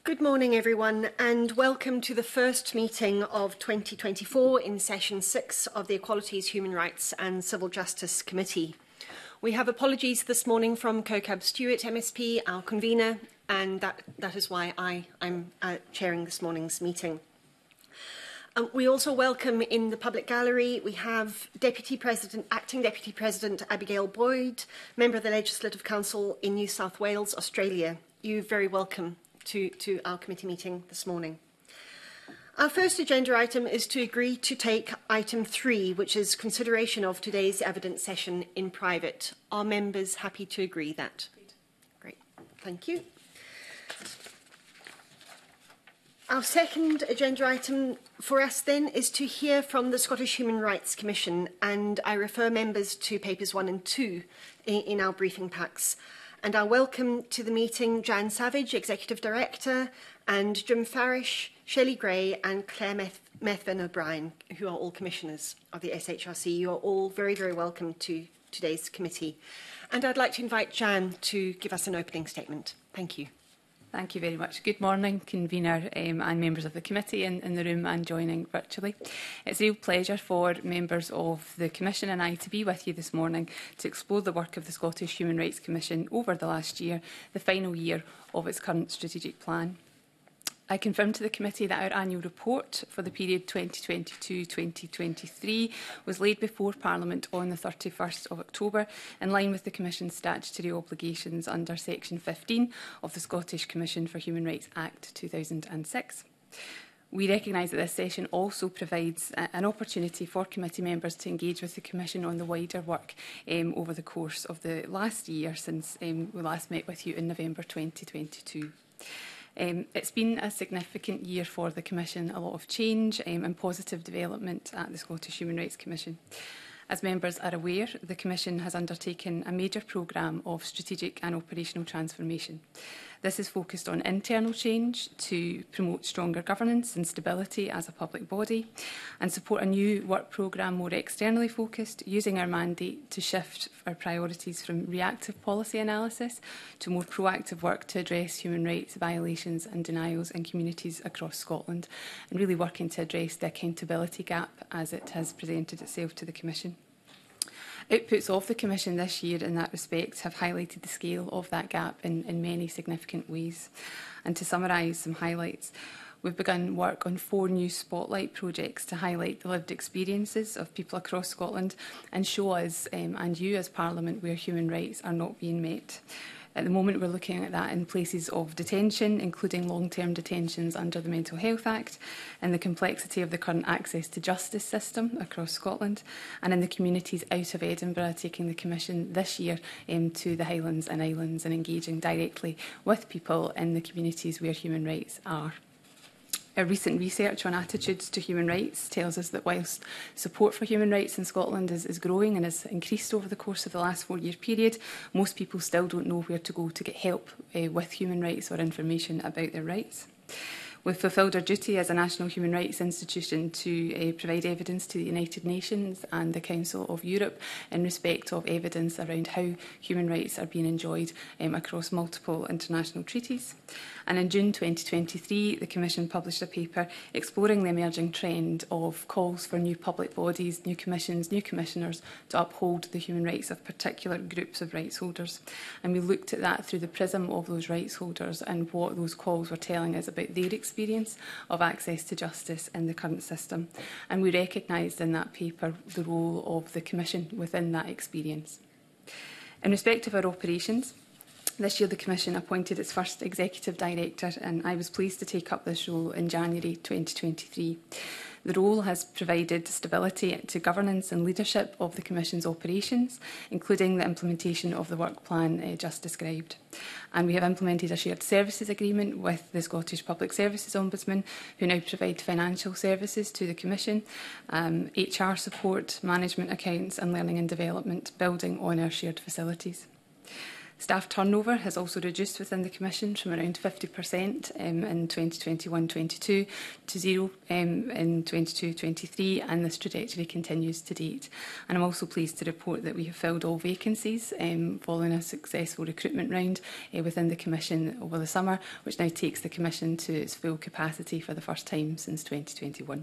Good morning, everyone, and welcome to the first meeting of 2024 in Session 6 of the Equalities, Human Rights and Civil Justice Committee. We have apologies this morning from CoCab Stewart, MSP, our convener, and that is why I'm chairing this morning's meeting. We also welcome in the public gallery, we have Acting Deputy President Abigail Boyd, Member of the Legislative Council in New South Wales, Australia. You're very welcome to our committee meeting this morning. Our first agenda item is to agree to take item 3, which is consideration of today's evidence session in private. Are members happy to agree that? Great, thank you. Our second agenda item for us then is to hear from the Scottish Human Rights Commission, and I refer members to papers 1 and 2 in our briefing packs. And I welcome to the meeting Jan Savage, Executive Director, and Jim Farish, Shelley Gray and Claire Methven O'Brien, who are all commissioners of the SHRC. You are all very, very welcome to today's committee. And I'd like to invite Jan to give us an opening statement. Thank you. Thank you very much. Good morning, convener and members of the committee in the room and joining virtually. It's a real pleasure for members of the Commission and I to be with you this morning to explore the work of the Scottish Human Rights Commission over the last year, the final year of its current strategic plan. I confirmed to the committee that our annual report for the period 2022-2023 was laid before Parliament on the 31st of October, in line with the Commission's statutory obligations under Section 15 of the Scottish Commission for Human Rights Act 2006. We recognise that this session also provides an opportunity for committee members to engage with the Commission on the wider work over the course of the last year since we last met with you in November 2022. It's been a significant year for the Commission, a lot of change and positive development at the Scottish Human Rights Commission. As members are aware, the Commission has undertaken a major programme of strategic and operational transformation. This is focused on internal change to promote stronger governance and stability as a public body and support a new work programme more externally focused, using our mandate to shift our priorities from reactive policy analysis to more proactive work to address human rights violations and denials in communities across Scotland, and really working to address the accountability gap as it has presented itself to the Commission. Outputs of the Commission this year in that respect have highlighted the scale of that gap in many significant ways. And to summarise some highlights, we've begun work on 4 new spotlight projects to highlight the lived experiences of people across Scotland and show us and you as Parliament where human rights are not being met. At the moment, we're looking at that in places of detention, including long-term detentions under the Mental Health Act, and the complexity of the current access to justice system across Scotland, and in the communities out of Edinburgh, taking the Commission this year to the Highlands and Islands and engaging directly with people in the communities where human rights are. Our recent research on attitudes to human rights tells us that whilst support for human rights in Scotland is growing and has increased over the course of the last 4-year period, most people still don't know where to go to get help with human rights or information about their rights. We've fulfilled our duty as a national human rights institution to provide evidence to the United Nations and the Council of Europe in respect of evidence around how human rights are being enjoyed across multiple international treaties. And in June 2023, the Commission published a paper exploring the emerging trend of calls for new public bodies, new commissions, new commissioners to uphold the human rights of particular groups of rights holders. And we looked at that through the prism of those rights holders and what those calls were telling us about their experience of access to justice in the current system. And we recognised in that paper the role of the Commission within that experience. In respect of our operations, this year the Commission appointed its first Executive Director, and I was pleased to take up this role in January 2023. The role has provided stability to governance and leadership of the Commission's operations, including the implementation of the work plan just described. And we have implemented a shared services agreement with the Scottish Public Services Ombudsman, who now provide financial services to the Commission, HR support, management accounts and learning and development, building on our shared facilities. Staff turnover has also reduced within the Commission from around 50% in 2021-22 to 0 in 22-23, and this trajectory continues to date. And I'm also pleased to report that we have filled all vacancies following a successful recruitment round within the Commission over the summer, which now takes the Commission to its full capacity for the first time since 2021.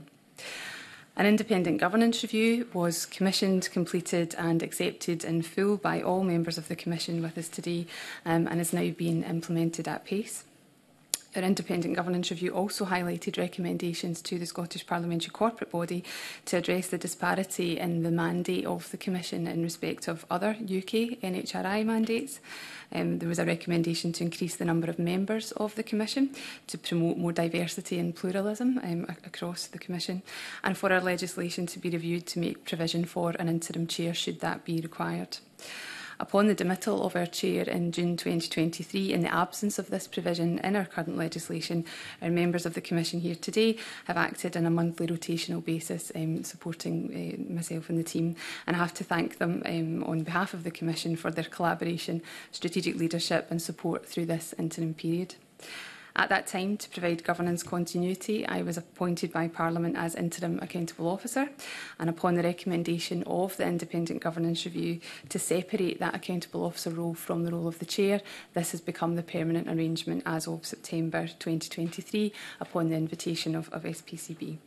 An independent governance review was commissioned, completed and accepted in full by all members of the Commission with us today and is now being implemented at pace. Our independent governance review also highlighted recommendations to the Scottish Parliamentary Corporate Body to address the disparity in the mandate of the Commission in respect of other UK NHRI mandates. There was a recommendation to increase the number of members of the Commission to promote more diversity and pluralism across the Commission, and for our legislation to be reviewed to make provision for an interim chair should that be required. Upon the demittal of our chair in June 2023, in the absence of this provision in our current legislation, our members of the Commission here today have acted on a monthly rotational basis, supporting myself and the team, and I have to thank them on behalf of the Commission for their collaboration, strategic leadership and support through this interim period. At that time, to provide governance continuity, I was appointed by Parliament as Interim Accountable Officer, and upon the recommendation of the Independent Governance Review to separate that Accountable Officer role from the role of the Chair, this has become the permanent arrangement as of September 2023 upon the invitation of SPCB.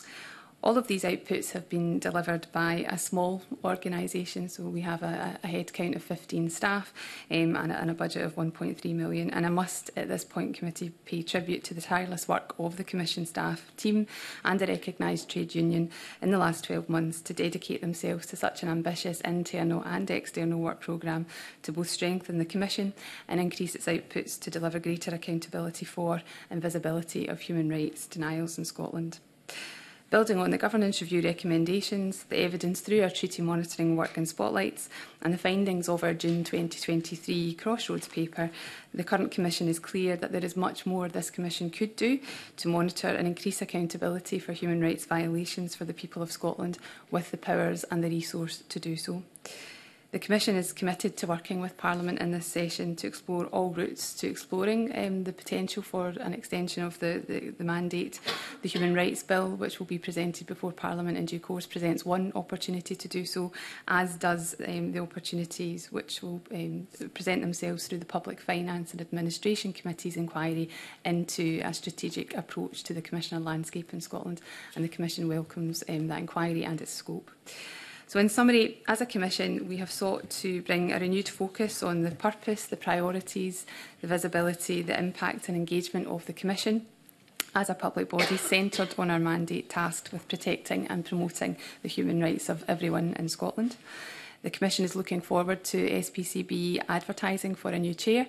All of these outputs have been delivered by a small organisation, so we have a headcount of 15 staff and a budget of 1.3 million. And I must, at this point, committee, pay tribute to the tireless work of the Commission staff team and a recognised trade union in the last 12 months to dedicate themselves to such an ambitious internal and external work programme to both strengthen the Commission and increase its outputs to deliver greater accountability for and visibility of human rights denials in Scotland. Building on the Governance Review recommendations, the evidence through our treaty monitoring work and spotlights and the findings of our June 2023 Crossroads paper, the current Commission is clear that there is much more this Commission could do to monitor and increase accountability for human rights violations for the people of Scotland with the powers and the resource to do so. The Commission is committed to working with Parliament in this session to explore all routes to exploring the potential for an extension of the mandate. The Human Rights Bill, which will be presented before Parliament in due course, presents one opportunity to do so, as does the opportunities which will present themselves through the Public Finance and Administration Committee's inquiry into a strategic approach to the Commissioner landscape in Scotland, and the Commission welcomes that inquiry and its scope. So in summary, as a Commission, we have sought to bring a renewed focus on the purpose, the priorities, the visibility, the impact and engagement of the Commission as a public body centred on our mandate tasked with protecting and promoting the human rights of everyone in Scotland. The Commission is looking forward to SPCB advertising for a new chair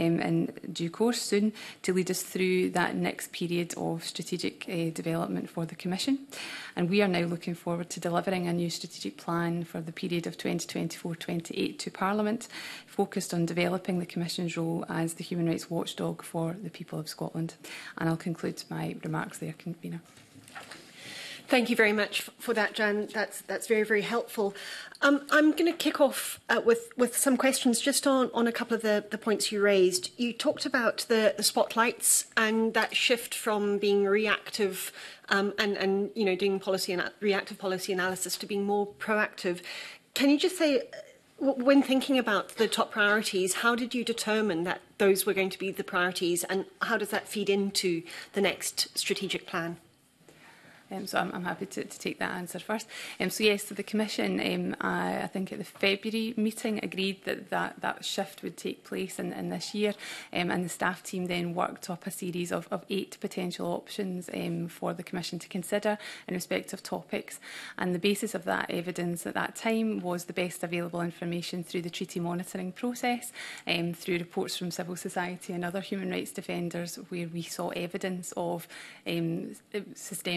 in due course soon to lead us through that next period of strategic development for the Commission. And we are now looking forward to delivering a new strategic plan for the period of 2024-28 to Parliament, focused on developing the Commission's role as the human rights watchdog for the people of Scotland. And I'll conclude my remarks there, Convener. Thank you very much for that, Jan. That's very, very helpful. I'm going to kick off with some questions just on a couple of the points you raised. You talked about the spotlights and that shift from being reactive and you know, doing reactive policy analysis to being more proactive. Can you just say, when thinking about the top priorities, how did you determine that those were going to be the priorities, and how does that feed into the next strategic plan? So I'm happy to take that answer first. So yes, so the Commission, I think at the February meeting, agreed that shift would take place in this year, and the staff team then worked up a series of 8 potential options for the Commission to consider in respect of topics. And the basis of that evidence at that time was the best available information through the treaty monitoring process, through reports from civil society and other human rights defenders, where we saw evidence of systemic and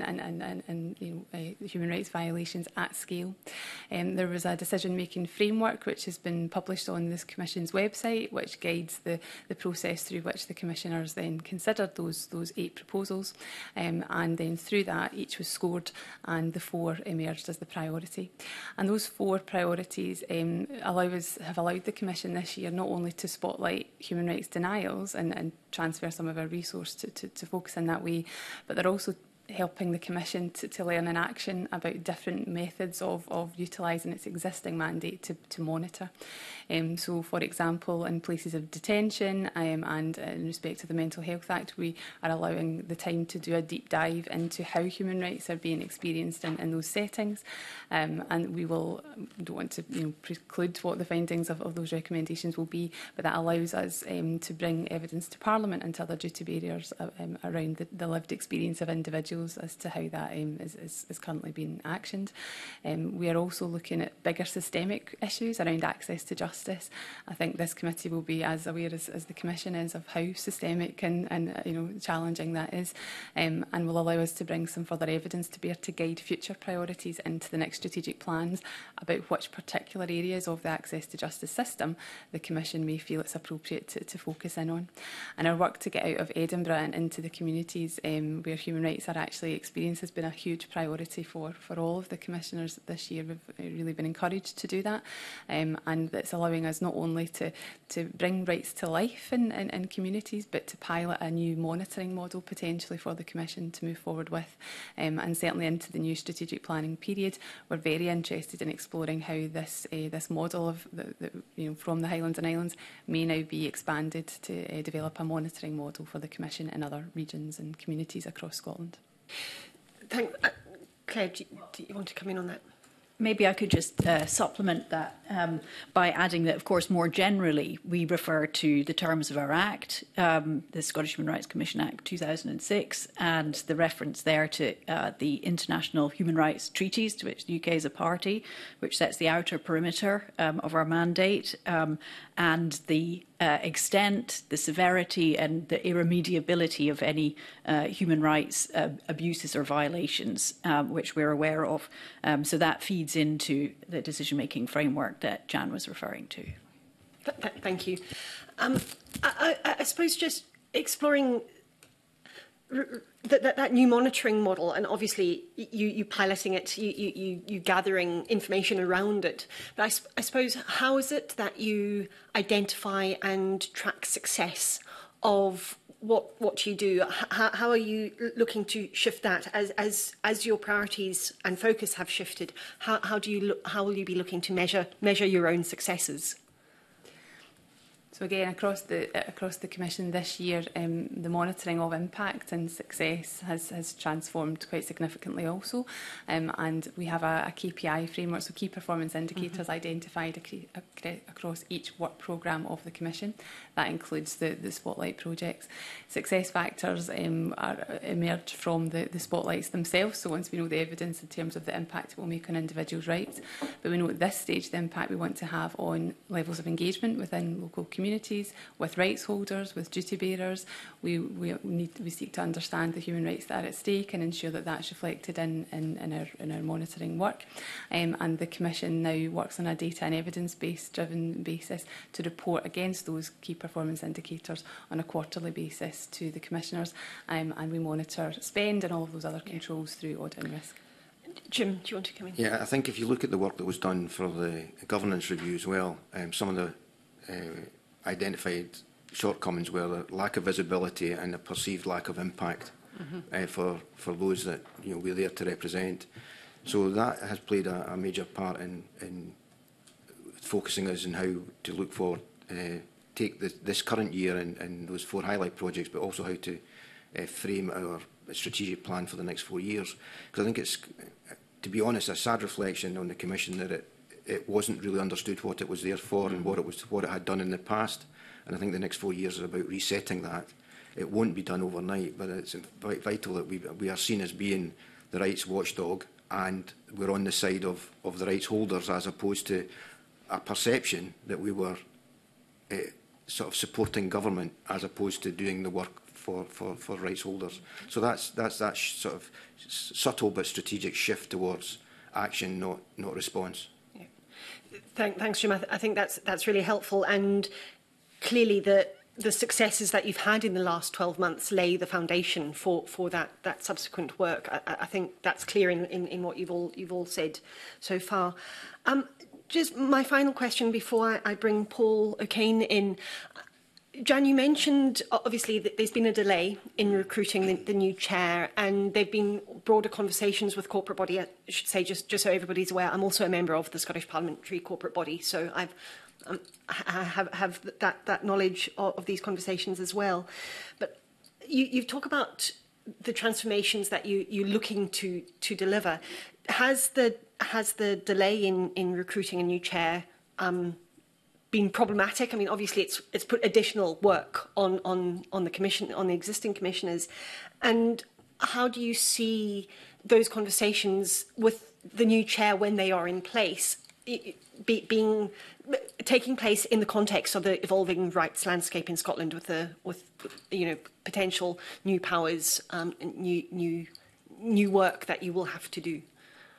and human rights violations at scale. There was a decision-making framework which has been published on this Commission's website, which guides the process through which the Commissioners then considered those 8 proposals, and then through that each was scored and the 4 emerged as the priority. And those 4 priorities have allowed the Commission this year not only to spotlight human rights denials and transfer some of our resource to focus in that way, but they're also helping the Commission to learn in action about different methods of utilising its existing mandate to monitor. So, for example, in places of detention and in respect to the Mental Health Act, we are allowing the time to do a deep dive into how human rights are being experienced in those settings. And we don't want to preclude what the findings of those recommendations will be, but that allows us to bring evidence to Parliament and to other duty barriers around the lived experience of individuals as to how that is currently being actioned. We are also looking at bigger systemic issues around access to justice. I think this committee will be as aware as the Commission is of how systemic and challenging that is, and will allow us to bring some further evidence to bear to guide future priorities into the next strategic plans about which particular areas of the access to justice system the Commission may feel it's appropriate to focus in on. And our work to get out of Edinburgh and into the communities where human rights are actually experienced has been a huge priority for all of the Commissioners this year. We've really been encouraged to do that, and it's allowing us not only to bring rights to life in communities, but to pilot a new monitoring model potentially for the Commission to move forward with. And certainly into the new strategic planning period, we're very interested in exploring how this model of from the Highlands and Islands may now be expanded to develop a monitoring model for the Commission in other regions and communities across Scotland. Claire, do you want to come in on that? Maybe I could just supplement that by adding that, of course, more generally, we refer to the terms of our Act, the Scottish Human Rights Commission Act 2006, and the reference there to the international human rights treaties to which the UK is a party, which sets the outer perimeter of our mandate, and the extent, the severity and the irremediability of any human rights abuses or violations which we're aware of. So that feeds into the decision-making framework that Jan was referring to. Thank you. I suppose just exploring that new monitoring model, and obviously you piloting it, you gathering information around it. But I suppose, how is it that you identify and track success of what you do? How are you looking to shift that as your priorities and focus have shifted? How will you be looking to measure your own successes? So again, across the Commission this year, the monitoring of impact and success has transformed quite significantly also, and we have a KPI framework, so key performance indicators identified across each work programme of the Commission. That includes the Spotlight projects. Success factors emerge from the spotlights themselves, so once we know the evidence in terms of the impact it will make on individuals' rights, but we know at this stage the impact we want to have on levels of engagement within local communities, with rights holders, with duty bearers. We seek to understand the human rights that are at stake and ensure that that's reflected in our monitoring work. And the Commission now works on a data and evidence-based driven basis to report against those key performance indicators on a quarterly basis to the Commissioners, and we monitor spend and all of those other controls through audit and risk. Jim, do you want to come in? Yeah, I think if you look at the work that was done for the governance review as well, some of the identified shortcomings were the lack of visibility and the perceived lack of impact for those that we're there to represent. So that has played a major part in focusing us on how to look for take this current year and those 4 highlight projects, but also how to frame our strategic plan for the next 4 years. Because I think it's, to be honest, a sad reflection on the Commission that it wasn't really understood what it was there for and what it had done in the past. And I think the next 4 years is about resetting that. It won't be done overnight, but it's vital that we are seen as being the rights watchdog, and we're on the side of the rights holders, as opposed to a perception that we were sort of supporting government as opposed to doing the work for rights holders. So that's that sort of subtle but strategic shift towards action, not response. Yeah. Thanks, Jim. I think that's really helpful, and clearly the successes that you've had in the last 12 months lay the foundation for that subsequent work. I think that's clear in what you've all said so far. Just my final question before I bring Paul O'Kane in. Jan, you mentioned obviously that there's been a delay in recruiting the new chair, and there've been broader conversations with corporate body. I should say, just so everybody's aware, I'm also a member of the Scottish Parliamentary Corporate Body, so I have that knowledge of these conversations as well. But you've talked about the transformations that you're looking to deliver. Has the delay in recruiting a new chair been problematic? I mean, obviously it's put additional work on the commission, on the existing commissioners. And how do you see those conversations with the new chair when they are in place taking place in the context of the evolving rights landscape in Scotland with potential new powers, new work that you will have to do?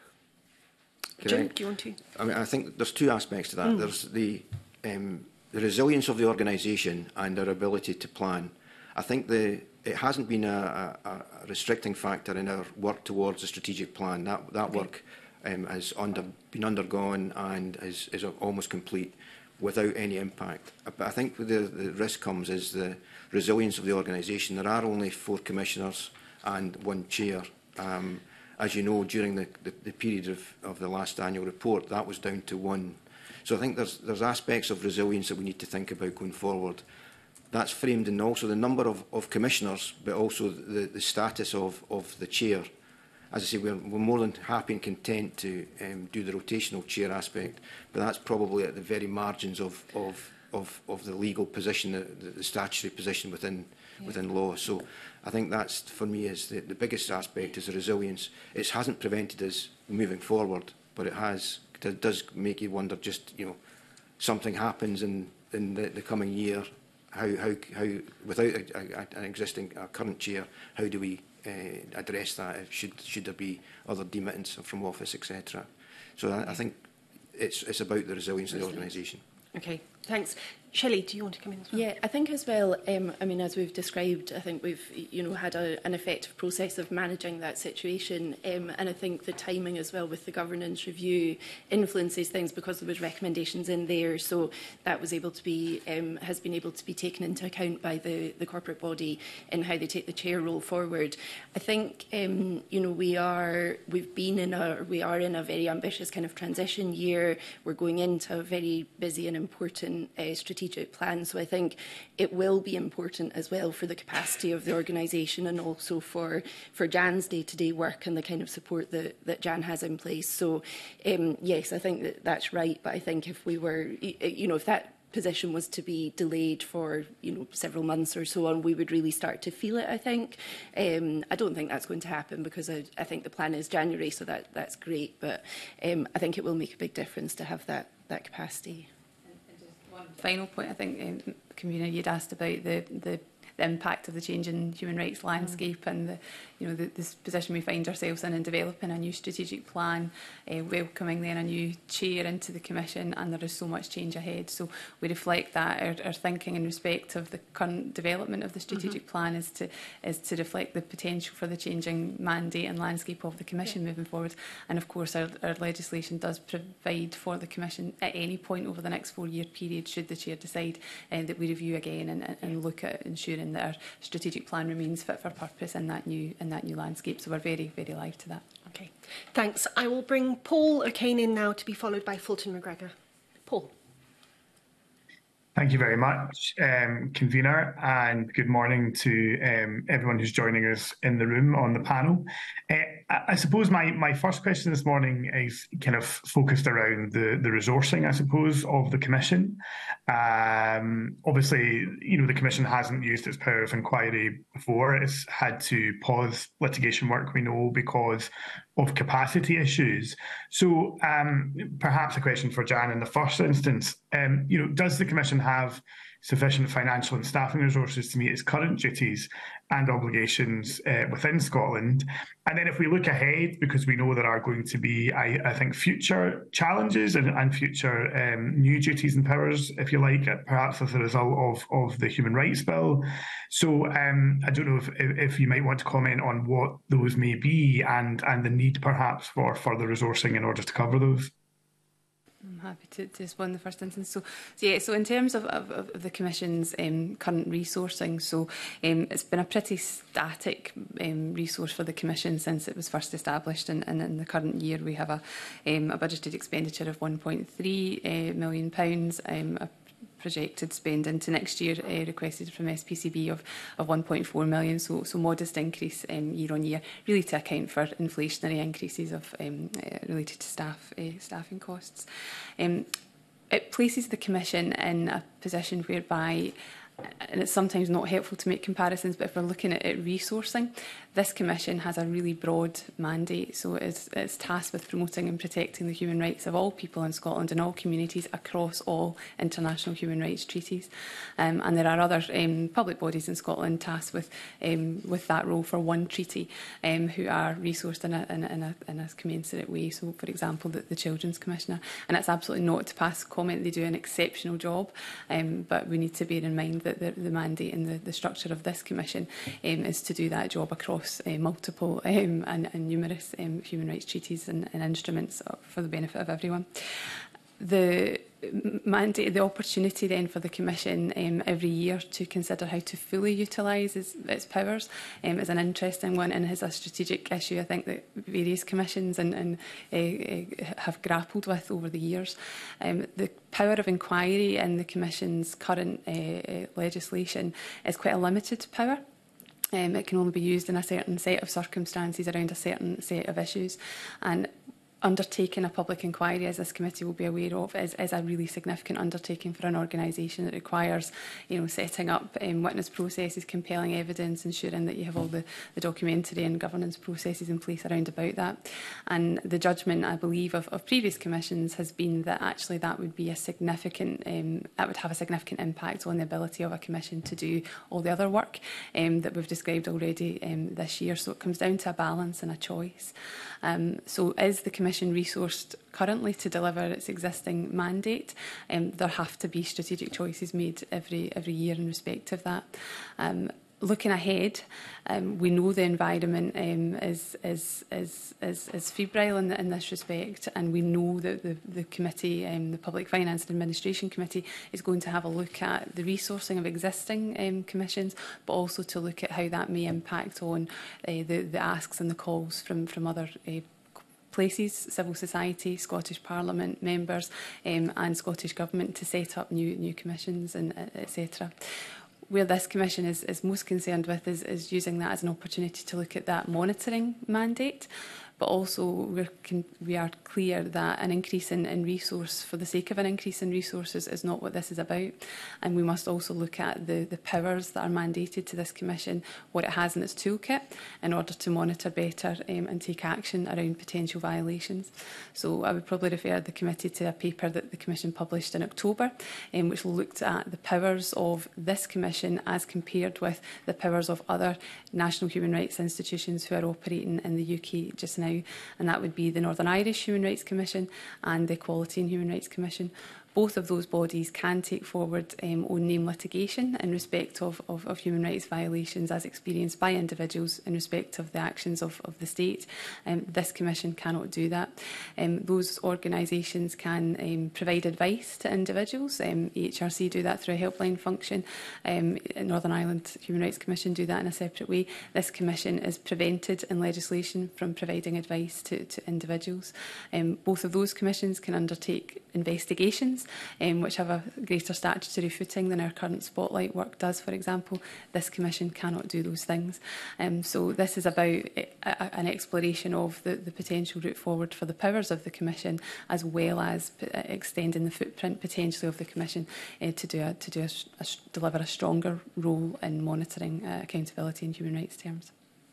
Jim, do you want to? I mean, I think there's two aspects to that. There's the resilience of the organisation and our ability to plan. I think it hasn't been a restricting factor in our work towards the strategic plan. That work has been undergone and is almost complete without any impact. But I think where the risk comes is the resilience of the organisation. There are only 4 commissioners and 1 chair. As you know, during the period of the last annual report, that was down to 1. So I think there's aspects of resilience that we need to think about going forward. That's framed in also the number of commissioners, but also the status of the chair. As I say, we're more than happy and content to do the rotational chair aspect, but that's probably at the very margins of the legal position, the statutory position within law. So I think that's, for me, is the biggest aspect is the resilience. It hasn't prevented us moving forward, but it does make you wonder, just, something happens in the coming year, how without an existing current chair, how do we address that? Should there be other demittance from office, etc.? So I think it's about the resilience of the organisation. Okay, thanks. Shelley, do you want to come in as well? Yeah, I think as well, I mean, as we've described, I think we've, had an effective process of managing that situation. And I think the timing as well with the governance review influences things because there was recommendations in there. So that was able to be, has been able to be taken into account by the corporate body in how they take the chair role forward. I think, we are in a very ambitious kind of transition year. We're going into a very busy and important strategic plan. So I think it will be important as well for the capacity of the organisation and also for Jan's day-to-day work and the kind of support that Jan has in place. So yes, I think that's right. But I think if we were, if that position was to be delayed for several months or so on, we would really start to feel it, I think. I don't think that's going to happen because I think the plan is January, so that's great. But I think it will make a big difference to have that capacity. Final point, I think, Convener, you'd asked about the impact of the change in human rights landscape and this position we find ourselves in developing a new strategic plan, welcoming then a new chair into the Commission, and there is so much change ahead. So we reflect that our thinking in respect of the current development of the strategic plan is to reflect the potential for the changing mandate and landscape of the Commission moving forward. And of course our legislation does provide for the Commission at any point over the next 4-year period, should the chair decide, that we review again and look at ensuring that our strategic plan remains fit for purpose in that new landscape. So we're very, very live to that. Okay, thanks. I will bring Paul O'Kane in now to be followed by Fulton McGregor. Paul. Thank you very much, Convener, and good morning to everyone who's joining us in the room on the panel. I suppose my first question this morning is kind of focused around the resourcing, I suppose, of the Commission. Obviously, the Commission hasn't used its power of inquiry before. It's had to pause litigation work, we know, because of capacity issues. So perhaps a question for Jan in the first instance, does the Commission have sufficient financial and staffing resources to meet its current duties and obligations within Scotland. And then if we look ahead, because we know there are going to be, I think, future challenges and future new duties and powers, if you like, perhaps as a result of the Human Rights Bill. So I don't know if you might want to comment on what those may be and the need perhaps for further resourcing in order to cover those. I'm happy to respond in the first instance. So in terms of the Commission's current resourcing, it's been a pretty static resource for the Commission since it was first established, and in the current year we have a budgeted expenditure of £1.3 million, a projected spend into next year requested from SPCB of 1.4 million, so modest increase year on year, really to account for inflationary increases of related to staffing costs. It places the Commission in a position whereby, and it's sometimes not helpful to make comparisons, but if we're looking at resourcing, this Commission has a really broad mandate. So it's tasked with promoting and protecting the human rights of all people in Scotland and all communities across all international human rights treaties. And there are other public bodies in Scotland tasked with that role for one treaty, who are resourced in a commensurate way. So, for example, the Children's Commissioner. And it's absolutely not to pass comment. They do an exceptional job, but we need to bear in mind that the mandate and the structure of this Commission is to do that job across multiple and numerous human rights treaties and instruments for the benefit of everyone. The mandate, the opportunity then for the Commission every year to consider how to fully utilise its powers is an interesting one, and is a strategic issue I think that various commissions and have grappled with over the years. The power of inquiry in the Commission's current legislation is quite a limited power. It can only be used in a certain set of circumstances around a certain set of issues, and undertaking a public inquiry, as this committee will be aware of, is a really significant undertaking for an organisation. It requires, setting up witness processes, compelling evidence, ensuring that you have all the documentary and governance processes in place around about that. And the judgment, I believe, of previous commissions has been that actually that would be a significant, that would have a significant impact on the ability of a commission to do all the other work that we've described already this year. So it comes down to a balance and a choice. So is the Commission resourced currently to deliver its existing mandate? There have to be strategic choices made every year in respect of that. Looking ahead, we know the environment is febrile in this respect, and we know that the committee, the Public Finance and Administration Committee, is going to have a look at the resourcing of existing commissions, but also to look at how that may impact on the asks and the calls from other places, civil society, Scottish Parliament members and Scottish Government to set up new commissions and etc. Where this Commission is most concerned with is using that as an opportunity to look at that monitoring mandate. But also we are clear that an increase in resource for the sake of an increase in resources is not what this is about. And we must also look at the powers that are mandated to this Commission, what it has in its toolkit, in order to monitor better and take action around potential violations. So I would probably refer the committee to a paper that the Commission published in October, which looked at the powers of this Commission as compared with the powers of other national human rights institutions who are operating in the UK just now. And that would be the Northern Irish Human Rights Commission and the Equality and Human Rights Commission. Both of those bodies can take forward own name litigation in respect of human rights violations as experienced by individuals in respect of the actions of the state. This Commission cannot do that. Those organisations can provide advice to individuals. EHRC do that through a helpline function. Northern Ireland Human Rights Commission do that in a separate way. This Commission is prevented in legislation from providing advice to individuals. Both of those commissions can undertake investigations which have a greater statutory footing than our current spotlight work does, for example. This Commission cannot do those things. So this is about an exploration of the potential route forward for the powers of the Commission, as well as extending the footprint potentially of the Commission to deliver a stronger role in monitoring accountability in human rights terms.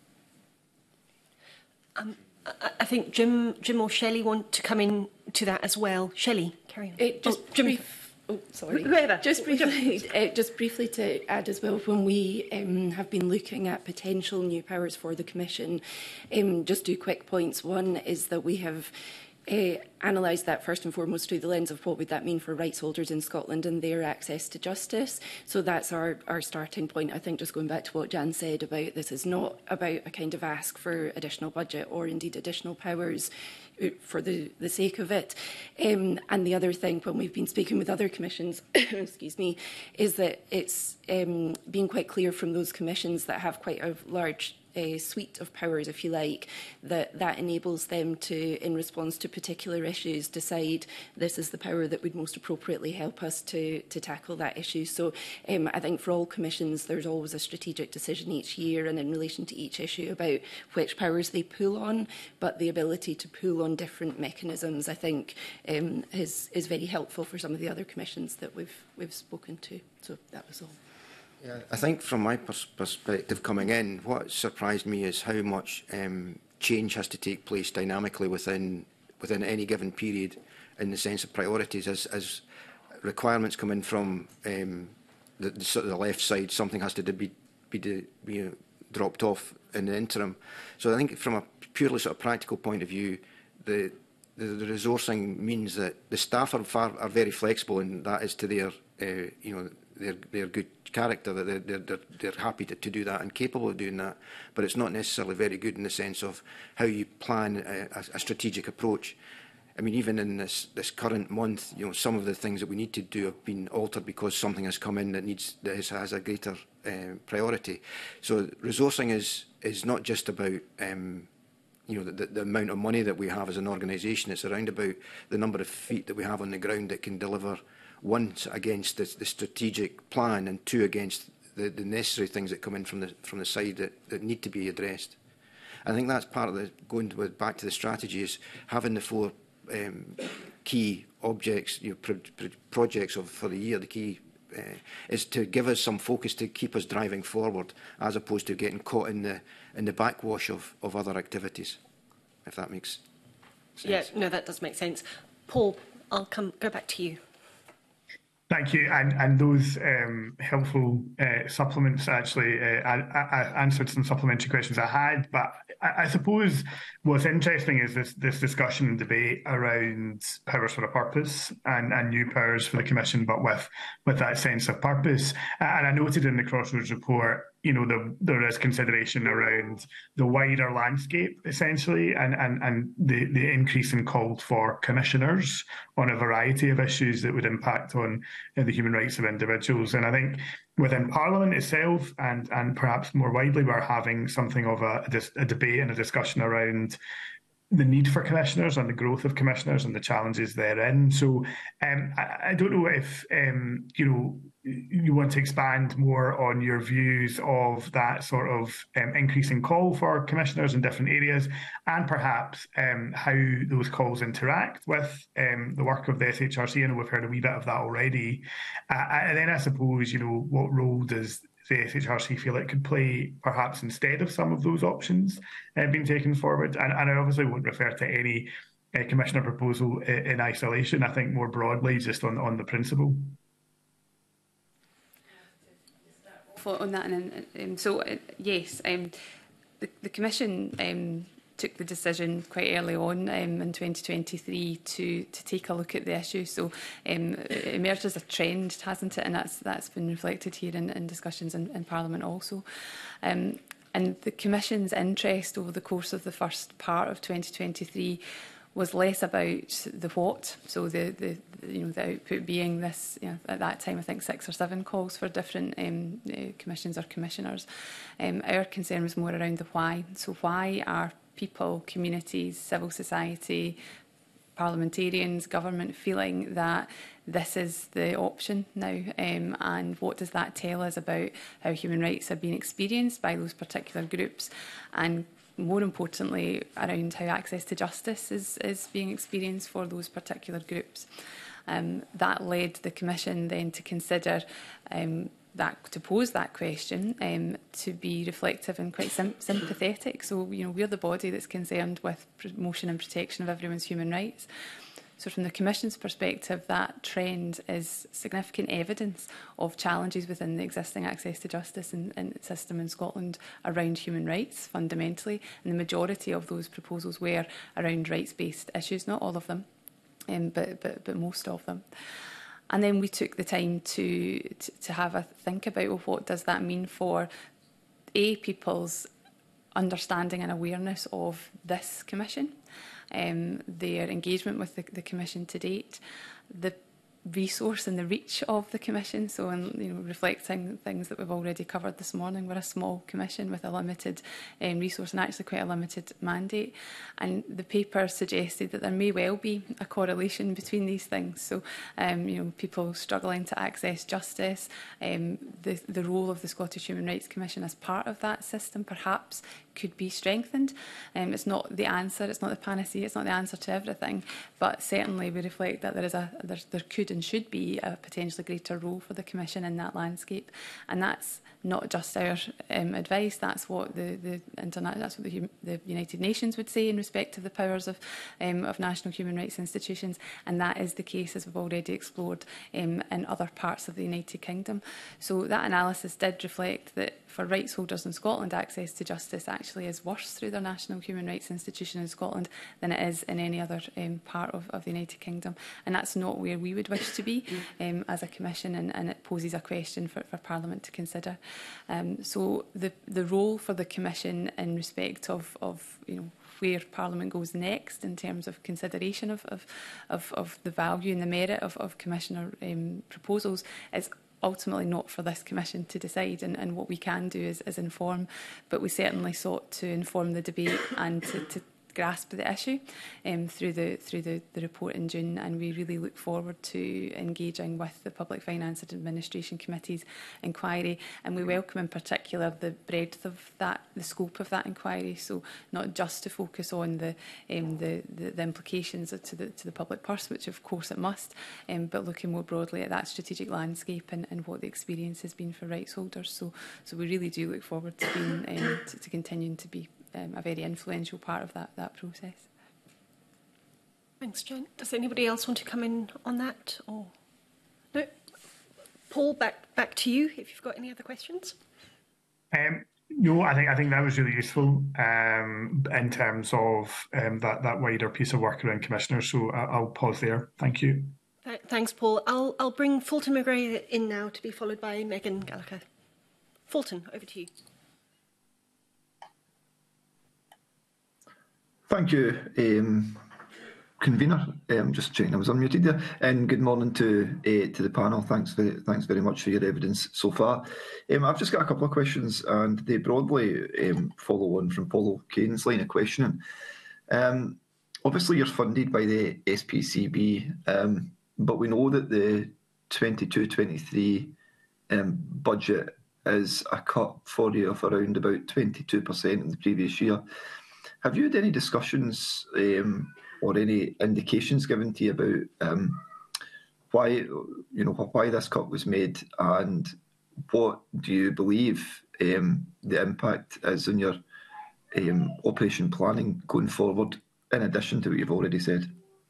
I think Jim or Shelley want to come in to that as well. Shelley, carry on. Just Oh, sorry. Whoever. Just briefly to add as well, when we have been looking at potential new powers for the Commission, just 2 quick points. One is that we have analysed that first and foremost through the lens of what would that mean for rights holders in Scotland and their access to justice. So that's our starting point. I think just going back to what Jan said about this is not about a kind of ask for additional budget or indeed additional powers for the sake of it. And the other thing, when we've been speaking with other commissions, excuse me, is that it's been quite clear from those commissions that have quite a large suite of powers, if you like, that enables them to, in response to particular issues, decide this is the power that would most appropriately help us to tackle that issue. So I think for all commissions, there's always a strategic decision each year and in relation to each issue about which powers they pull on, but the ability to pull on different mechanisms, I think, is very helpful for some of the other commissions that we've spoken to. So that was all. Yeah, I think from my perspective coming in, what surprised me is how much change has to take place dynamically within any given period in the sense of priorities. As requirements come in from the left side, something has to be dropped off in the interim. So I think from a purely sort of practical point of view, the resourcing means that the staff are very flexible, and that is to their their good character, that they're happy to do that and capable of doing that, but it's not necessarily very good in the sense of how you plan a strategic approach. I mean, even in this current month, some of the things that we need to do have been altered because something has come in that has a greater priority. So resourcing is not just about the amount of money that we have as an organisation. It's around about the number of feet that we have on the ground that can deliver, one, against the strategic plan, and two, against the necessary things that come in from the side that need to be addressed. I think that's part of back to the strategy, is having the four key objects, projects for the year. The key is to give us some focus to keep us driving forward, as opposed to getting caught in the backwash of other activities, if that makes sense. Yeah, no, that does make sense. Paul, I'll go back to you. Thank you, and those helpful supplements actually answered some supplementary questions I had. But I suppose what's interesting is this discussion and debate around powers for a purpose and new powers for the Commission, but with that sense of purpose. And I noted in the Crossroads report, there is consideration around the wider landscape, essentially, and the increase in call for commissioners on a variety of issues that would impact on the human rights of individuals. And I think within Parliament itself, and perhaps more widely, we're having something of a debate and a discussion around the need for commissioners and the growth of commissioners and the challenges therein. So I don't know if you want to expand more on your views of that sort of increasing call for commissioners in different areas, and perhaps how those calls interact with the work of the SHRC. I know we've heard a wee bit of that already. And then I suppose, what role does the SHRC feel it could play perhaps instead of some of those options being taken forward? And I obviously won't refer to any commissioner proposal in isolation. I think more broadly, just on the principle. On that, yes, the Commission took the decision quite early on in 2023 to take a look at the issue. So it emerged as a trend, hasn't it? And that's been reflected here in discussions in Parliament also. And the Commission's interest over the course of the first part of 2023 was less about the what, so the output being this, at that time I think 6 or 7 calls for different commissions or commissioners. Our concern was more around the why. So why are people, communities, civil society, parliamentarians, government feeling that this is the option now, and what does that tell us about how human rights are being experienced by those particular groups, and more importantly around how access to justice is being experienced for those particular groups. That led the Commission then to consider to pose that question, to be reflective and quite sympathetic. So, we're the body that's concerned with promotion and protection of everyone's human rights. So from the Commission's perspective, that trend is significant evidence of challenges within the existing access to justice and system in Scotland around human rights, fundamentally. And the majority of those proposals were around rights-based issues, not all of them, but most of them. And then we took the time to have a think about, well, what does that mean for people's understanding and awareness of this Commission, their engagement with the Commission to date, the resource and the reach of the Commission. So, reflecting things that we've already covered this morning, we're a small Commission with a limited resource and actually quite a limited mandate. And the paper suggested that there may well be a correlation between these things. So, people struggling to access justice, the role of the Scottish Human Rights Commission as part of that system perhaps could be strengthened. It's not the answer, it's not the panacea, it's not the answer to everything, but certainly we reflect that there could and should be a potentially greater role for the Commission in that landscape, and that's not just our advice. That's what the United Nations would say in respect of the powers of national human rights institutions, and that is the case, as we've already explored, in other parts of the United Kingdom. So that analysis did reflect that for rights holders in Scotland, access to justice actually is worse through their national human rights institution in Scotland than it is in any other part of the United Kingdom, and that's not where we would wish to be as a Commission, and it poses a question for Parliament to consider. So the role for the Commission in respect of where Parliament goes next in terms of consideration of the value and the merit of Commissioner proposals is ultimately not for this Commission to decide, and what we can do is inform, but we certainly sought to inform the debate and to grasp the issue through the report in June, and we really look forward to engaging with the Public Finance and Administration Committee's inquiry, and we welcome in particular the breadth of that, the scope of that inquiry, so not just to focus on the implications to the public purse, which of course it must, but looking more broadly at that strategic landscape and what the experience has been for rights holders. So we really do look forward to being to continuing to be a very influential part of that process. Thanks, Jen. Does anybody else want to come in on that? Or no? Paul, back to you if you've got any other questions. No, I think that was really useful in terms of that wider piece of work around commissioners. So I'll pause there. Thank you. Thanks, Paul. I'll bring Fulton McGrath in now to be followed by Megan Gallagher. Fulton, over to you. Thank you, convener. Just checking I was unmuted there. And good morning to the panel. Thanks very much for your evidence so far. I've just got a couple of questions, and they broadly follow on from Paul Kane's line of questioning. Obviously, you're funded by the SPCB, but we know that the 22-23 budget is a cut for you of around about 22% in the previous year. Have you had any discussions or any indications given to you about why this cut was made, and what do you believe the impact is on your operation planning going forward, in addition to what you've already said?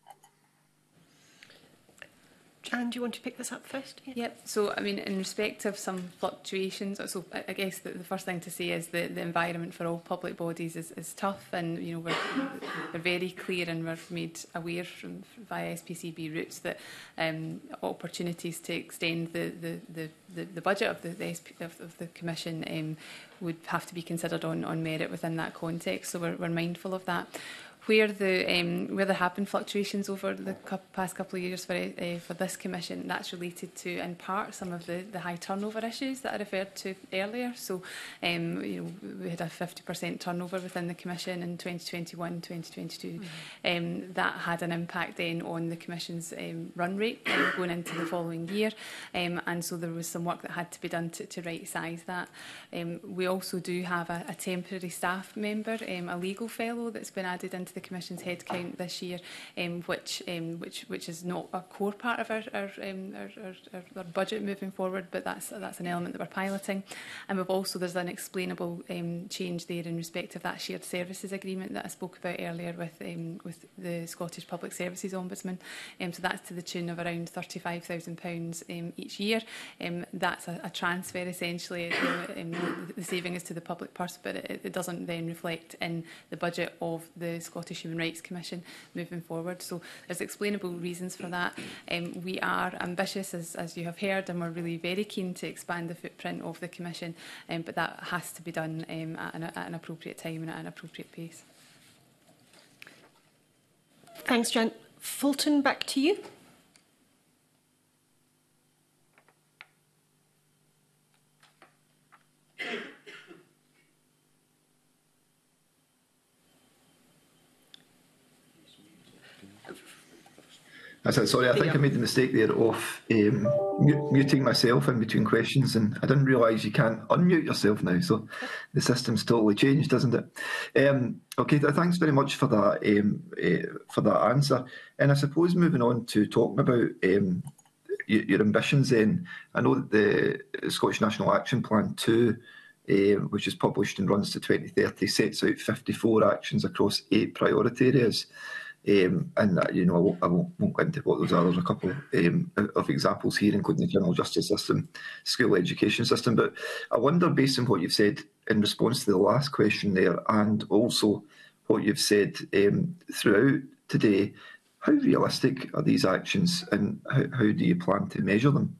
Jan, do you want to pick this up first? Yeah. Yep. So, in respect of some fluctuations, so I guess the first thing to say is that the environment for all public bodies is tough, and we're very clear and we're made aware via SPCB routes that opportunities to extend the budget of the Commission would have to be considered on merit within that context. So we're mindful of that. Where there have been fluctuations over the past couple of years for this Commission, that's related to, in part, some of the high turnover issues that I referred to earlier. So, we had a 50% turnover within the Commission in 2021, 2022. That had an impact then on the Commission's run rate going into the following year, and so there was some work that had to be done to right-size that. We also do have a temporary staff member, a legal fellow that's been added into the Commission's headcount this year, which is not a core part of our budget moving forward, but that's an element that we're piloting. And there's an explainable change there in respect of that shared services agreement that I spoke about earlier with the Scottish Public Services Ombudsman. So that's to the tune of around £35,000 each year. That's a transfer essentially. The saving is to the public purse, but it doesn't then reflect in the budget of the Scottish Human Rights Commission moving forward. So there's explainable reasons for that. We are ambitious, as you have heard, and we're really very keen to expand the footprint of the Commission, but that has to be done at an appropriate time and at an appropriate pace. Thanks, Jan. Fulton, back to you. Sorry, I think I made the mistake there of muting myself in between questions, and I didn't realise you can't unmute yourself now, so the system's totally changed, doesn't it? Okay, thanks very much for that answer. And I suppose moving on to talking about your ambitions then, I know that the Scottish National Action Plan 2, which is published and runs to 2030, sets out 54 actions across 8 priority areas. And I won't go into what those are. There's a couple of examples here, including the criminal justice system, school education system. But I wonder, based on what you've said in response to the last question there, and also what you've said throughout today, how realistic are these actions, and how do you plan to measure them?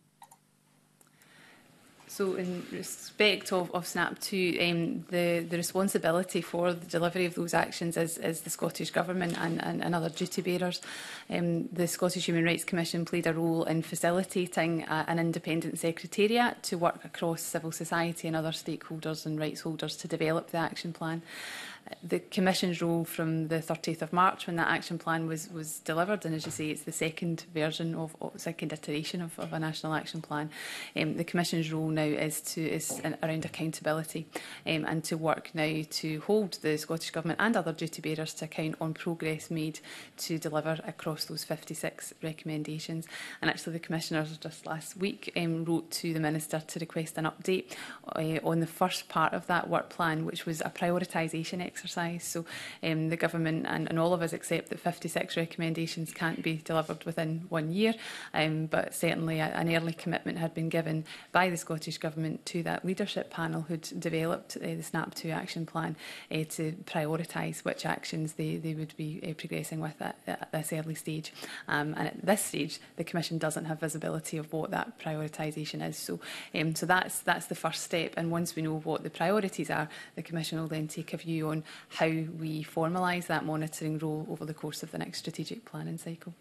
So in respect of SNAP2, the responsibility for the delivery of those actions is the Scottish Government and other duty bearers. The Scottish Human Rights Commission played a role in facilitating an independent secretariat to work across civil society and other stakeholders and rights holders to develop the action plan. The Commission's role from the 30th of March when that action plan was delivered, and as you say, it's the second version second iteration of a national action plan. The Commission's role now is around accountability and to work now to hold the Scottish Government and other duty bearers to account on progress made to deliver across those 56 recommendations. And actually the Commissioners just last week wrote to the Minister to request an update on the first part of that work plan, which was a prioritisation exercise. So the Government and all of us accept that 56 recommendations can't be delivered within 1 year, but certainly an early commitment had been given by the Scottish Government to that leadership panel who'd developed the SNAP2 action plan to prioritise which actions they would be progressing with at this early stage. And at this stage, the Commission doesn't have visibility of what that prioritisation is. So that's the first step. And once we know what the priorities are, the Commission will then take a view on how we formalise that monitoring role over the course of the next strategic planning cycle.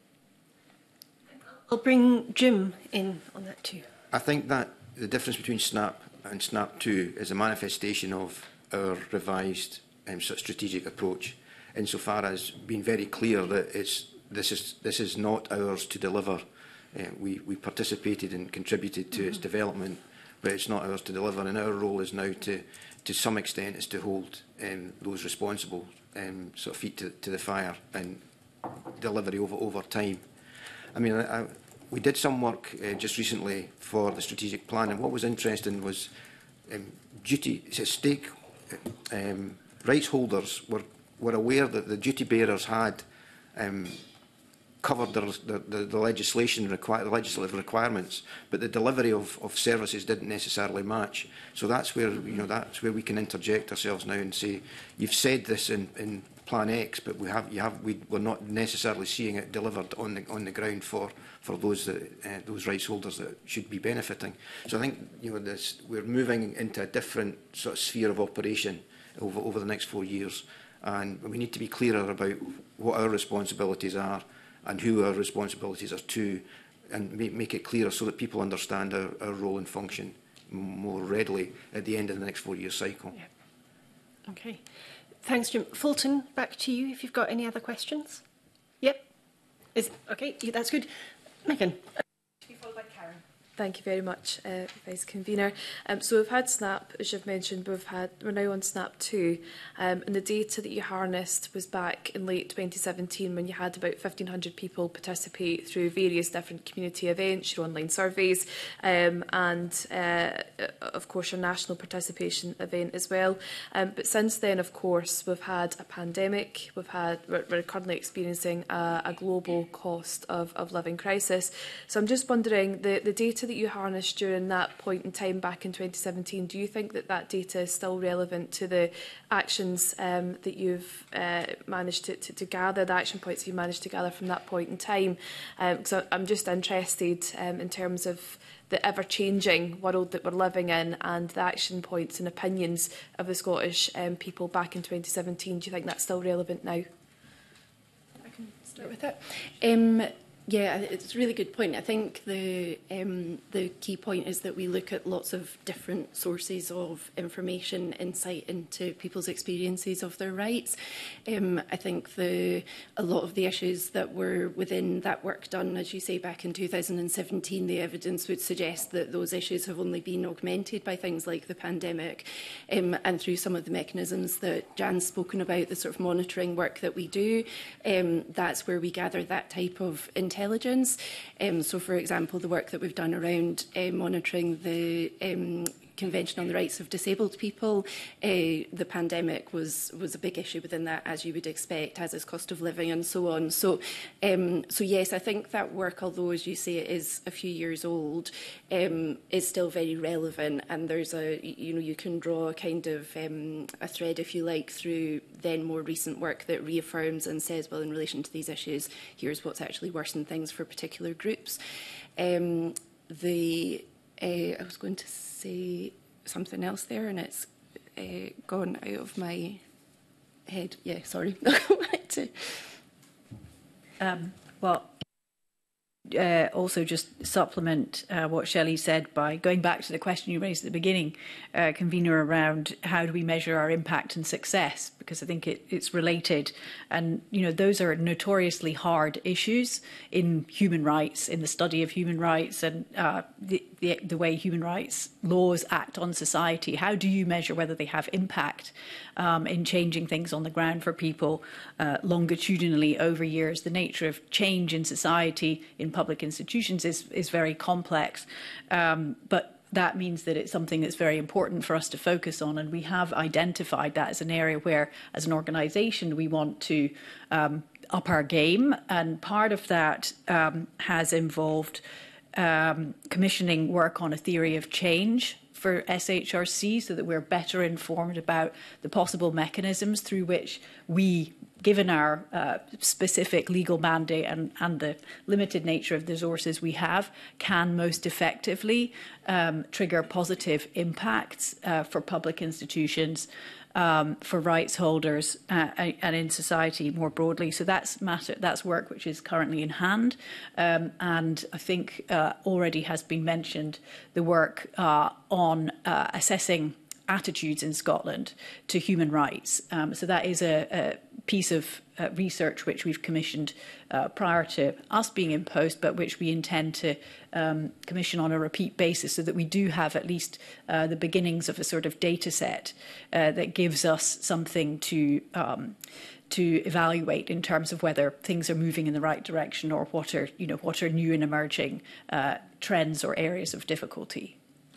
I'll bring Jim in on that too. I think that the difference between SNAP and SNAP2 is a manifestation of our revised strategic approach, insofar as being very clear that this is not ours to deliver. We participated and contributed to its development, but it's not ours to deliver, and our role is now to some extent is to hold those responsible sort of feet to the fire and delivery over time. I mean, we did some work just recently for the strategic plan, and what was interesting was rights holders were aware that the duty bearers had covered the legislation, the legislative requirements, but the delivery of services didn't necessarily match. So that's where we can interject ourselves now and say, you've said this in Plan X, but we're not necessarily seeing it delivered on the ground for those rights holders that should be benefiting. So I think we're moving into a different sort of sphere of operation over the next 4 years, and we need to be clearer about what our responsibilities are and who our responsibilities are to, and make it clearer so that people understand our role and function more readily at the end of the next 4 year cycle. Yeah. Okay. Thanks, Jim. Fulton, back to you if you've got any other questions. Yep. Okay, that's good. Megan. To be followed by Karen. Thank you very much, Vice Convener. So we've had SNAP, as you've mentioned, but we're now on SNAP 2, and the data that you harnessed was back in late 2017 when you had about 1,500 people participate through various different community events, your online surveys, and of course your national participation event as well. But since then, of course, we've had a pandemic, we're currently experiencing a global cost of living crisis. So I'm just wondering, the data that you harnessed during that point in time back in 2017, do you think that that data is still relevant to the actions that you've managed to gather, the action points you managed to gather from that point in time? Because I'm just interested in terms of the ever-changing world that we're living in and the action points and opinions of the Scottish people back in 2017. Do you think that's still relevant now? I can start with it. Yeah, it's a really good point. I think the key point is that we look at lots of different sources of information, insight into people's experiences of their rights. I think a lot of the issues that were within that work done, as you say, back in 2017, the evidence would suggest that those issues have only been augmented by things like the pandemic, and through some of the mechanisms that Jan's spoken about, the sort of monitoring work that we do. That's where we gather that type of intelligence. So, for example, the work that we've done around monitoring the Convention on the Rights of Disabled People, the pandemic was a big issue within that, as you would expect, as is cost of living and so on. So yes, I think that work, although, as you say, it is a few years old, is still very relevant. And there's you can draw a kind of a thread, if you like, through then more recent work that reaffirms and says, well, in relation to these issues, here's what's actually worsened things for particular groups. I was going to say something else there, and it's gone out of my head. Yeah, sorry. Also just supplement what Shelley said by going back to the question you raised at the beginning, Convener, around how do we measure our impact and success, because I think it's related. And, those are notoriously hard issues in human rights, in the study of human rights and the way human rights laws act on society. How do you measure whether they have impact in changing things on the ground for people longitudinally over years? The nature of change in society, in public institutions, is very complex. But that means that it's something that's very important for us to focus on. And we have identified that as an area where, as an organisation, we want to up our game. And part of that has involved commissioning work on a theory of change for SHRC, so that we're better informed about the possible mechanisms through which we, given our specific legal mandate and the limited nature of the resources we have, can most effectively trigger positive impacts for public institutions, for rights holders, and in society more broadly. So that's work which is currently in hand, and I think already has been mentioned the work on assessing attitudes in Scotland to human rights. So that is a piece of research which we've commissioned prior to us being in post, but which we intend to commission on a repeat basis, so that we do have at least the beginnings of a sort of data set that gives us something to evaluate in terms of whether things are moving in the right direction, or what are new and emerging trends or areas of difficulty.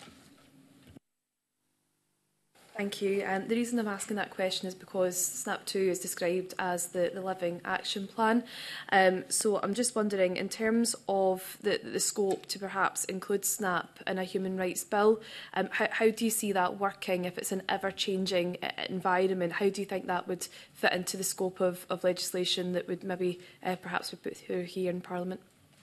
Thank you. The reason I'm asking that question is because SNAP 2 is described as the Living Action Plan. So I'm just wondering, in terms of the scope to perhaps include SNAP in a human rights bill, how do you see that working if it's an ever-changing environment? How do you think that would fit into the scope of legislation that would maybe perhaps be put through here in Parliament?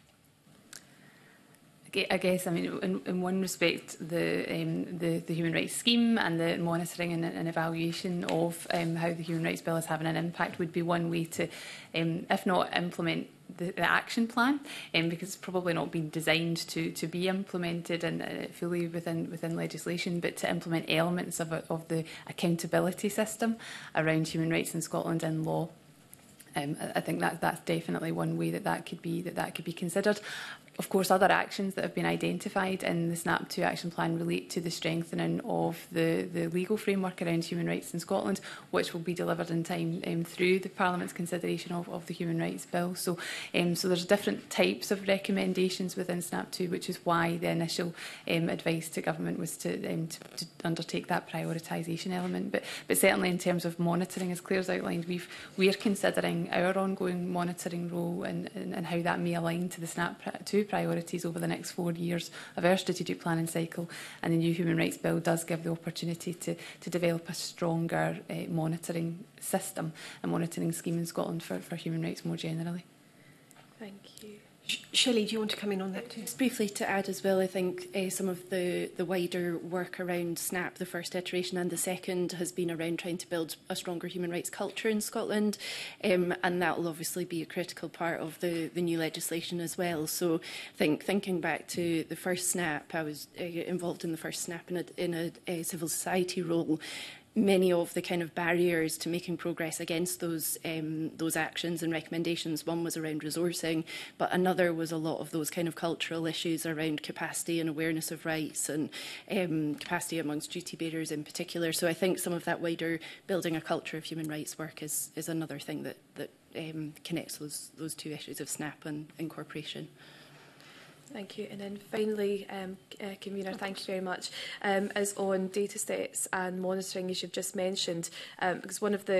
I guess, in one respect, the human rights scheme and the monitoring and evaluation of how the human rights bill is having an impact would be one way to, if not implement the action plan, because it's probably not been designed to be implemented and fully within legislation, but to implement elements of the accountability system around human rights in Scotland and law. I think that's definitely one way that could be considered. Of course, other actions that have been identified in the SNAP2 action plan relate to the strengthening of the legal framework around human rights in Scotland, which will be delivered in time through the Parliament's consideration of the Human Rights Bill. So there's different types of recommendations within SNAP2, which is why the initial advice to government was to undertake that prioritisation element. But certainly in terms of monitoring, as Claire's outlined, we're considering our ongoing monitoring role and how that may align to the SNAP2 priorities over the next 4 years of our strategic planning cycle, and the new Human Rights Bill does give the opportunity to develop a stronger monitoring system and monitoring scheme in Scotland for human rights more generally. Thank you. Shelley, do you want to come in on that too? Just briefly to add as well, I think some of the wider work around SNAP, the first iteration and the second, has been around trying to build a stronger human rights culture in Scotland, and that will obviously be a critical part of the new legislation as well. So thinking back to the first SNAP, I was involved in the first SNAP in a civil society role. Many of the kind of barriers to making progress against those actions and recommendations, one was around resourcing, but another was a lot of those kind of cultural issues around capacity and awareness of rights and capacity amongst duty bearers in particular. So I think some of that wider building a culture of human rights work is another thing that connects those two issues of SNAP and incorporation. Thank you. And then finally, Convener, thank you very much, is on data sets and monitoring, as you've just mentioned, because one of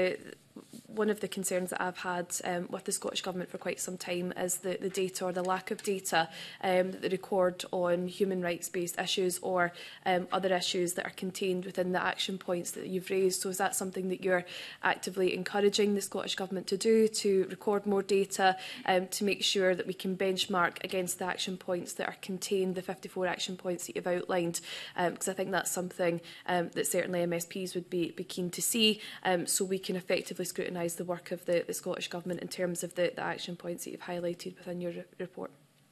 the concerns that I've had with the Scottish Government for quite some time is the data, or the lack of data, that they record on human rights-based issues or other issues that are contained within the action points that you've raised. So is that something that you're actively encouraging the Scottish Government to do, to record more data, to make sure that we can benchmark against the action points that are contained, the 54 action points that you've outlined? Because I think that's something that certainly MSPs would be keen to see, so we can effectively scrutinise the work of the Scottish Government in terms of the action points that you've highlighted within your report.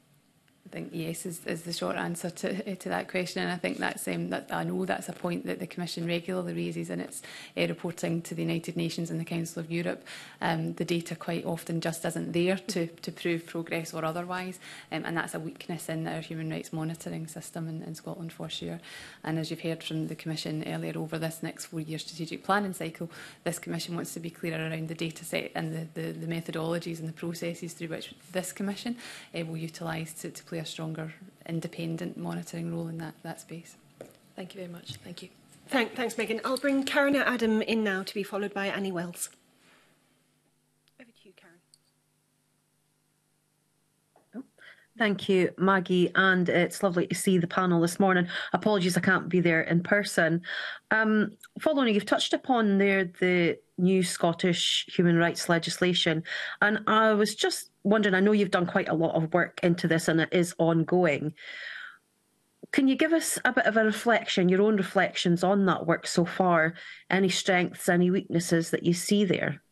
I think yes is the short answer to that question, and I think I know that's a point that the Commission regularly raises in its reporting to the United Nations and the Council of Europe. The data quite often just isn't there to prove progress or otherwise, and that's a weakness in our human rights monitoring system in Scotland for sure. And as you've heard from the Commission earlier, over this next 4-year strategic planning cycle, this Commission wants to be clearer around the data set and the methodologies and the processes through which this Commission will utilise to play a stronger independent monitoring role in that space. Thank you very much. Thank you. Thanks, Megan. I'll bring Karen Adam in now, to be followed by Annie Wells. Over to you, Karen. Thank you, Maggie, and it's lovely to see the panel this morning. Apologies, I can't be there in person. Following, you've touched upon there the new Scottish human rights legislation, and I was just wondering, I know you've done quite a lot of work into this and it is ongoing. Can you give us a bit of a reflection, your own reflections on that work so far? Any strengths, any weaknesses that you see there?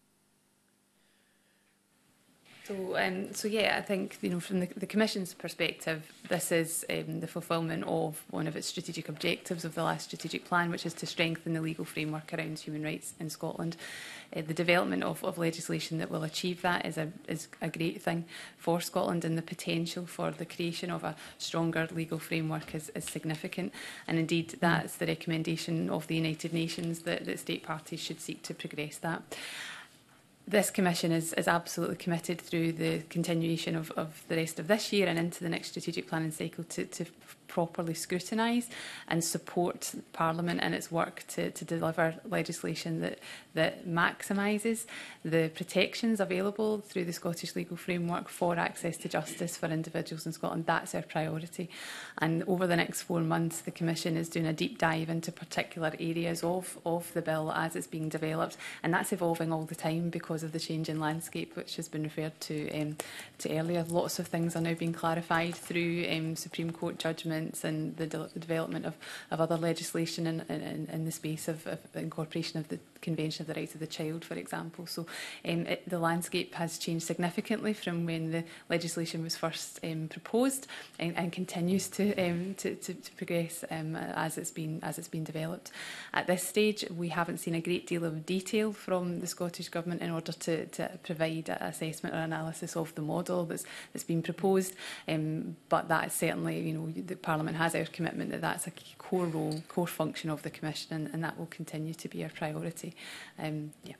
So yeah, I think from the Commission's perspective, this is the fulfilment of one of its strategic objectives of the last strategic plan, which is to strengthen the legal framework around human rights in Scotland. The development of legislation that will achieve that is a great thing for Scotland, and the potential for the creation of a stronger legal framework is significant. And indeed, that's the recommendation of the United Nations that state parties should seek to progress that. This Commission is absolutely committed through the continuation of the rest of this year and into the next strategic planning cycle to properly scrutinise and support Parliament in its work to deliver legislation that maximises the protections available through the Scottish legal framework for access to justice for individuals in Scotland. That's our priority. And over the next 4 months, the Commission is doing a deep dive into particular areas of the bill as it's being developed. And that's evolving all the time because of the change in landscape, which has been referred to earlier. Lots of things are now being clarified through Supreme Court judgments, governance and the development of other legislation in the space of incorporation of the Convention of the Rights of the Child, for example. So the landscape has changed significantly from when the legislation was first proposed, and continues to progress as it's been developed. At this stage, we haven't seen a great deal of detail from the Scottish Government in order to provide an assessment or analysis of the model that's been proposed. But that is certainly, the Parliament has our commitment that that's a core role, core function of the Commission, and that will continue to be our priority. Yeah.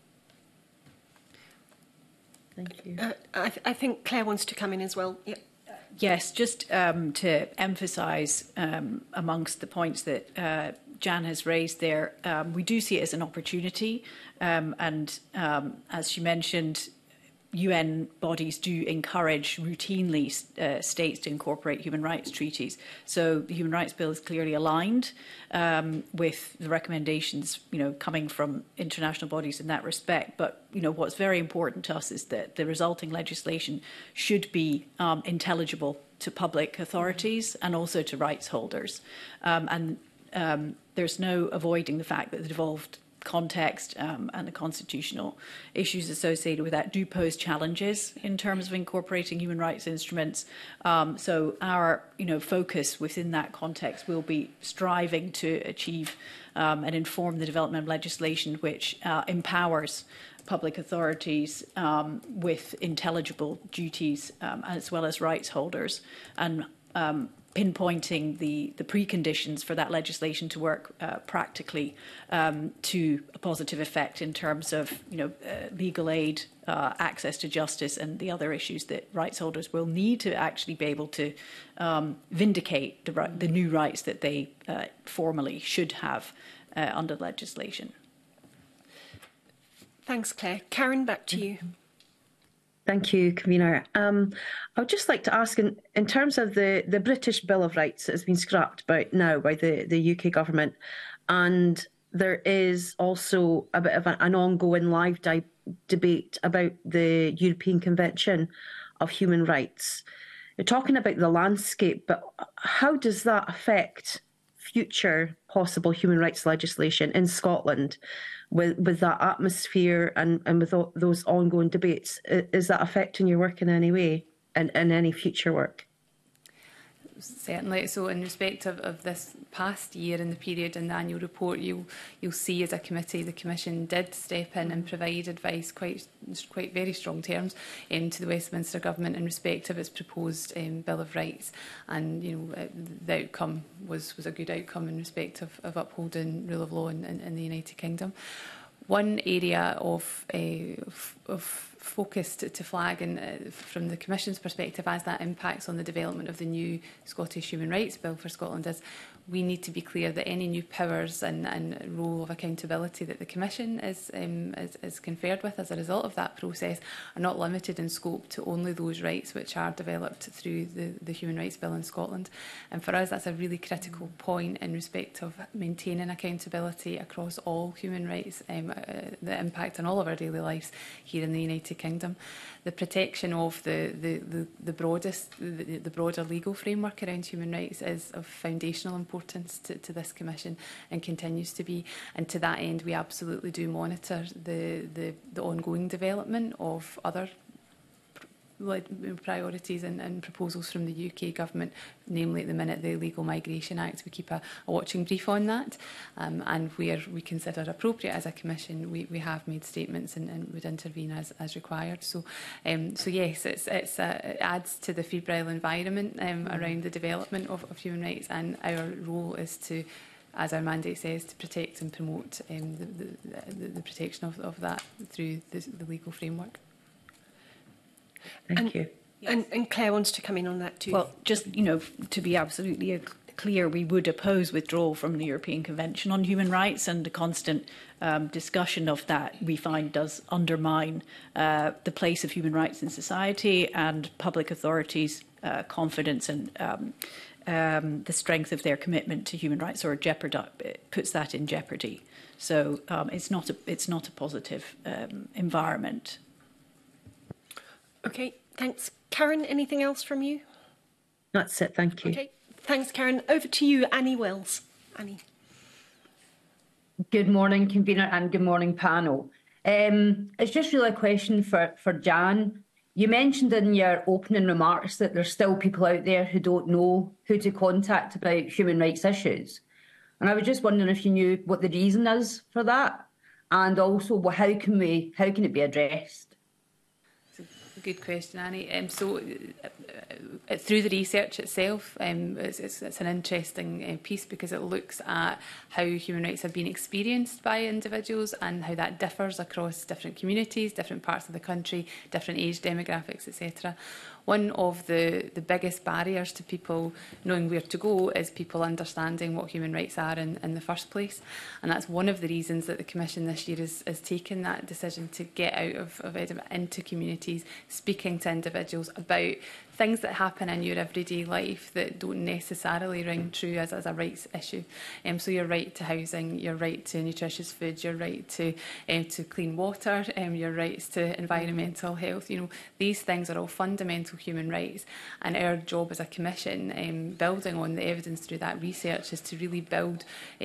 Thank you. I think Claire wants to come in as well. Yeah. Yes, just to emphasise amongst the points that Jan has raised there, we do see it as an opportunity, and as she mentioned, UN bodies do encourage routinely states to incorporate human rights treaties. So the Human Rights Bill is clearly aligned with the recommendations, coming from international bodies in that respect. But what's very important to us is that the resulting legislation should be intelligible to public authorities and also to rights holders. And there's no avoiding the fact that the devolved context and the constitutional issues associated with that do pose challenges in terms of incorporating human rights instruments. So our focus within that context will be striving to achieve and inform the development of legislation which empowers public authorities with intelligible duties as well as rights holders, and pinpointing the preconditions for that legislation to work practically to a positive effect in terms of legal aid, access to justice, and the other issues that rights holders will need to actually be able to vindicate the new rights that they formally should have under legislation. Thanks, Claire. Karen, back to you. Thank you, Convener. I would just like to ask, in terms of the British Bill of Rights that has been scrapped by the UK government, and there is also a bit of an ongoing live debate about the European Convention of Human Rights. You're talking about the landscape, but how does that affect future possible human rights legislation in Scotland with that atmosphere and with all those ongoing debates? Is that affecting your work in any way and any future work? Certainly. So in respect of this past year and the period in the annual report, you'll see as a committee the Commission did step in and provide advice, quite very strong terms, to the Westminster Government in respect of its proposed Bill of Rights. And the outcome was a good outcome in respect of upholding rule of law in the United Kingdom. One area of focus to flag, and from the Commission's perspective, as that impacts on the development of the new Scottish Human Rights Bill for Scotland, is we need to be clear that any new powers and role of accountability that the Commission is conferred with as a result of that process are not limited in scope to only those rights which are developed through the Human Rights Bill in Scotland. And for us, that's a really critical point in respect of maintaining accountability across all human rights, the impact on all of our daily lives here in the United Kingdom. The protection of the broader legal framework around human rights is of foundational importance to this Commission, and continues to be. And to that end, we absolutely do monitor the ongoing development of other priorities and proposals from the UK Government, namely at the minute the Legal Migration Act. We keep a watching brief on that, and where we consider appropriate as a Commission, we have made statements and would intervene as required. So yes, it adds to the febrile environment around the development of human rights, and our role is to, as our mandate says, to protect and promote the protection of that through the legal framework. Thank you. Yes. And Claire wants to come in on that too. Well, just, to be absolutely clear, we would oppose withdrawal from the European Convention on Human Rights, and the constant discussion of that, we find, does undermine the place of human rights in society and public authorities' confidence and the strength of their commitment to human rights, or puts that in jeopardy. So it's not a positive environment. Okay, thanks. Karen, anything else from you? That's it, thank you. Okay, Thanks, Karen. Over to you, Annie Wills. Annie. Good morning, convener, and good morning, panel. It's just really a question for Jan. You mentioned in your opening remarks that there's still people out there who don't know who to contact about human rights issues. And I was just wondering if you knew what the reason is for that, and also how can it be addressed? Good question, Annie. Through the research itself, it's an interesting piece because it looks at how human rights have been experienced by individuals and how that differs across different communities, different parts of the country, different age demographics, etc. One of the biggest barriers to people knowing where to go is people understanding what human rights are in the first place. And that's one of the reasons that the Commission this year has taken that decision to get out of Edinburgh into communities, speaking to individuals about things that happen in your everyday life that don't necessarily ring true as a rights issue. So your right to housing, your right to nutritious food, your right to clean water, your rights to environmental health. You know, these things are all fundamental human rights, and our job as a commission, building on the evidence through that research, is to really build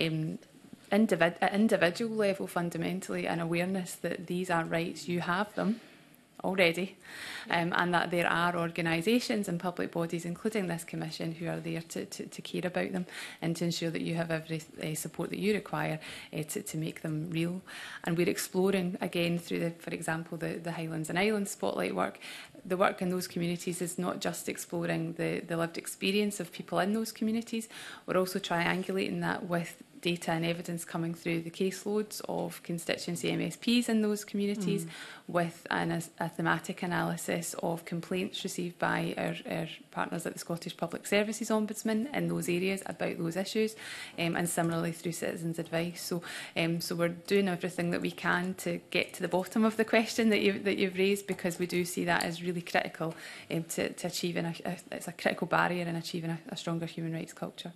at individual level fundamentally an awareness that these are rights, you have them already, and that there are organisations and public bodies, including this Commission, who are there to care about them and to ensure that you have every support that you require to make them real. And we're exploring, again, through, for example, the Highlands and Islands Spotlight work. The work in those communities is not just exploring the lived experience of people in those communities, we're also triangulating that with data and evidence coming through the caseloads of constituency MSPs in those communities, with a thematic analysis of complaints received by our partners at the Scottish Public Services Ombudsman in those areas about those issues, and similarly through citizens' advice. So we're doing everything that we can to get to the bottom of the question that you've raised, because we do see that as really critical to achieving it's a critical barrier in achieving a stronger human rights culture.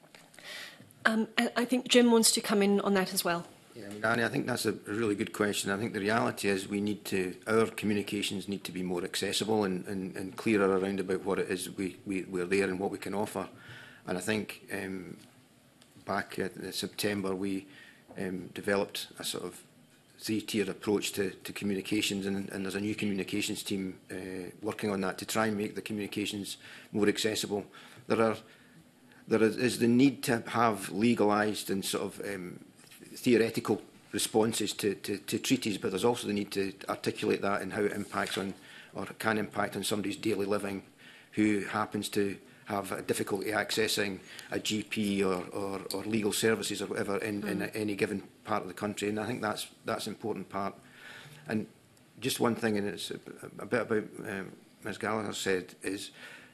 I think Jim wants to come in on that as well. Yeah, Danny, I think that's a really good question. I think the reality is our communications need to be more accessible and clearer around about what it is we're there and what we can offer. And I think back in September we developed a sort of three-tiered approach to communications, and there's a new communications team working on that to try and make the communications more accessible. There is the need to have legalised and sort of theoretical responses to treaties, but there's also the need to articulate that and how it impacts on, or can impact on, somebody's daily living who happens to have difficulty accessing a GP or legal services or whatever in any given part of the country. And I think that's an important part. And just one thing, and it's a bit about Ms Gallagher said, is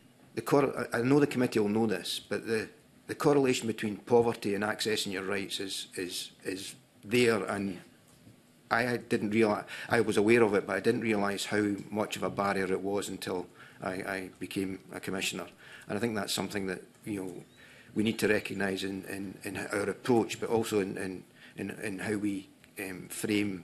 I know the committee will know this, but the correlation between poverty and accessing your rights is there, and I didn't realise. I was aware of it, but I didn't realise how much of a barrier it was until I became a commissioner. And I think that's something that we need to recognise in our approach, but also in how we frame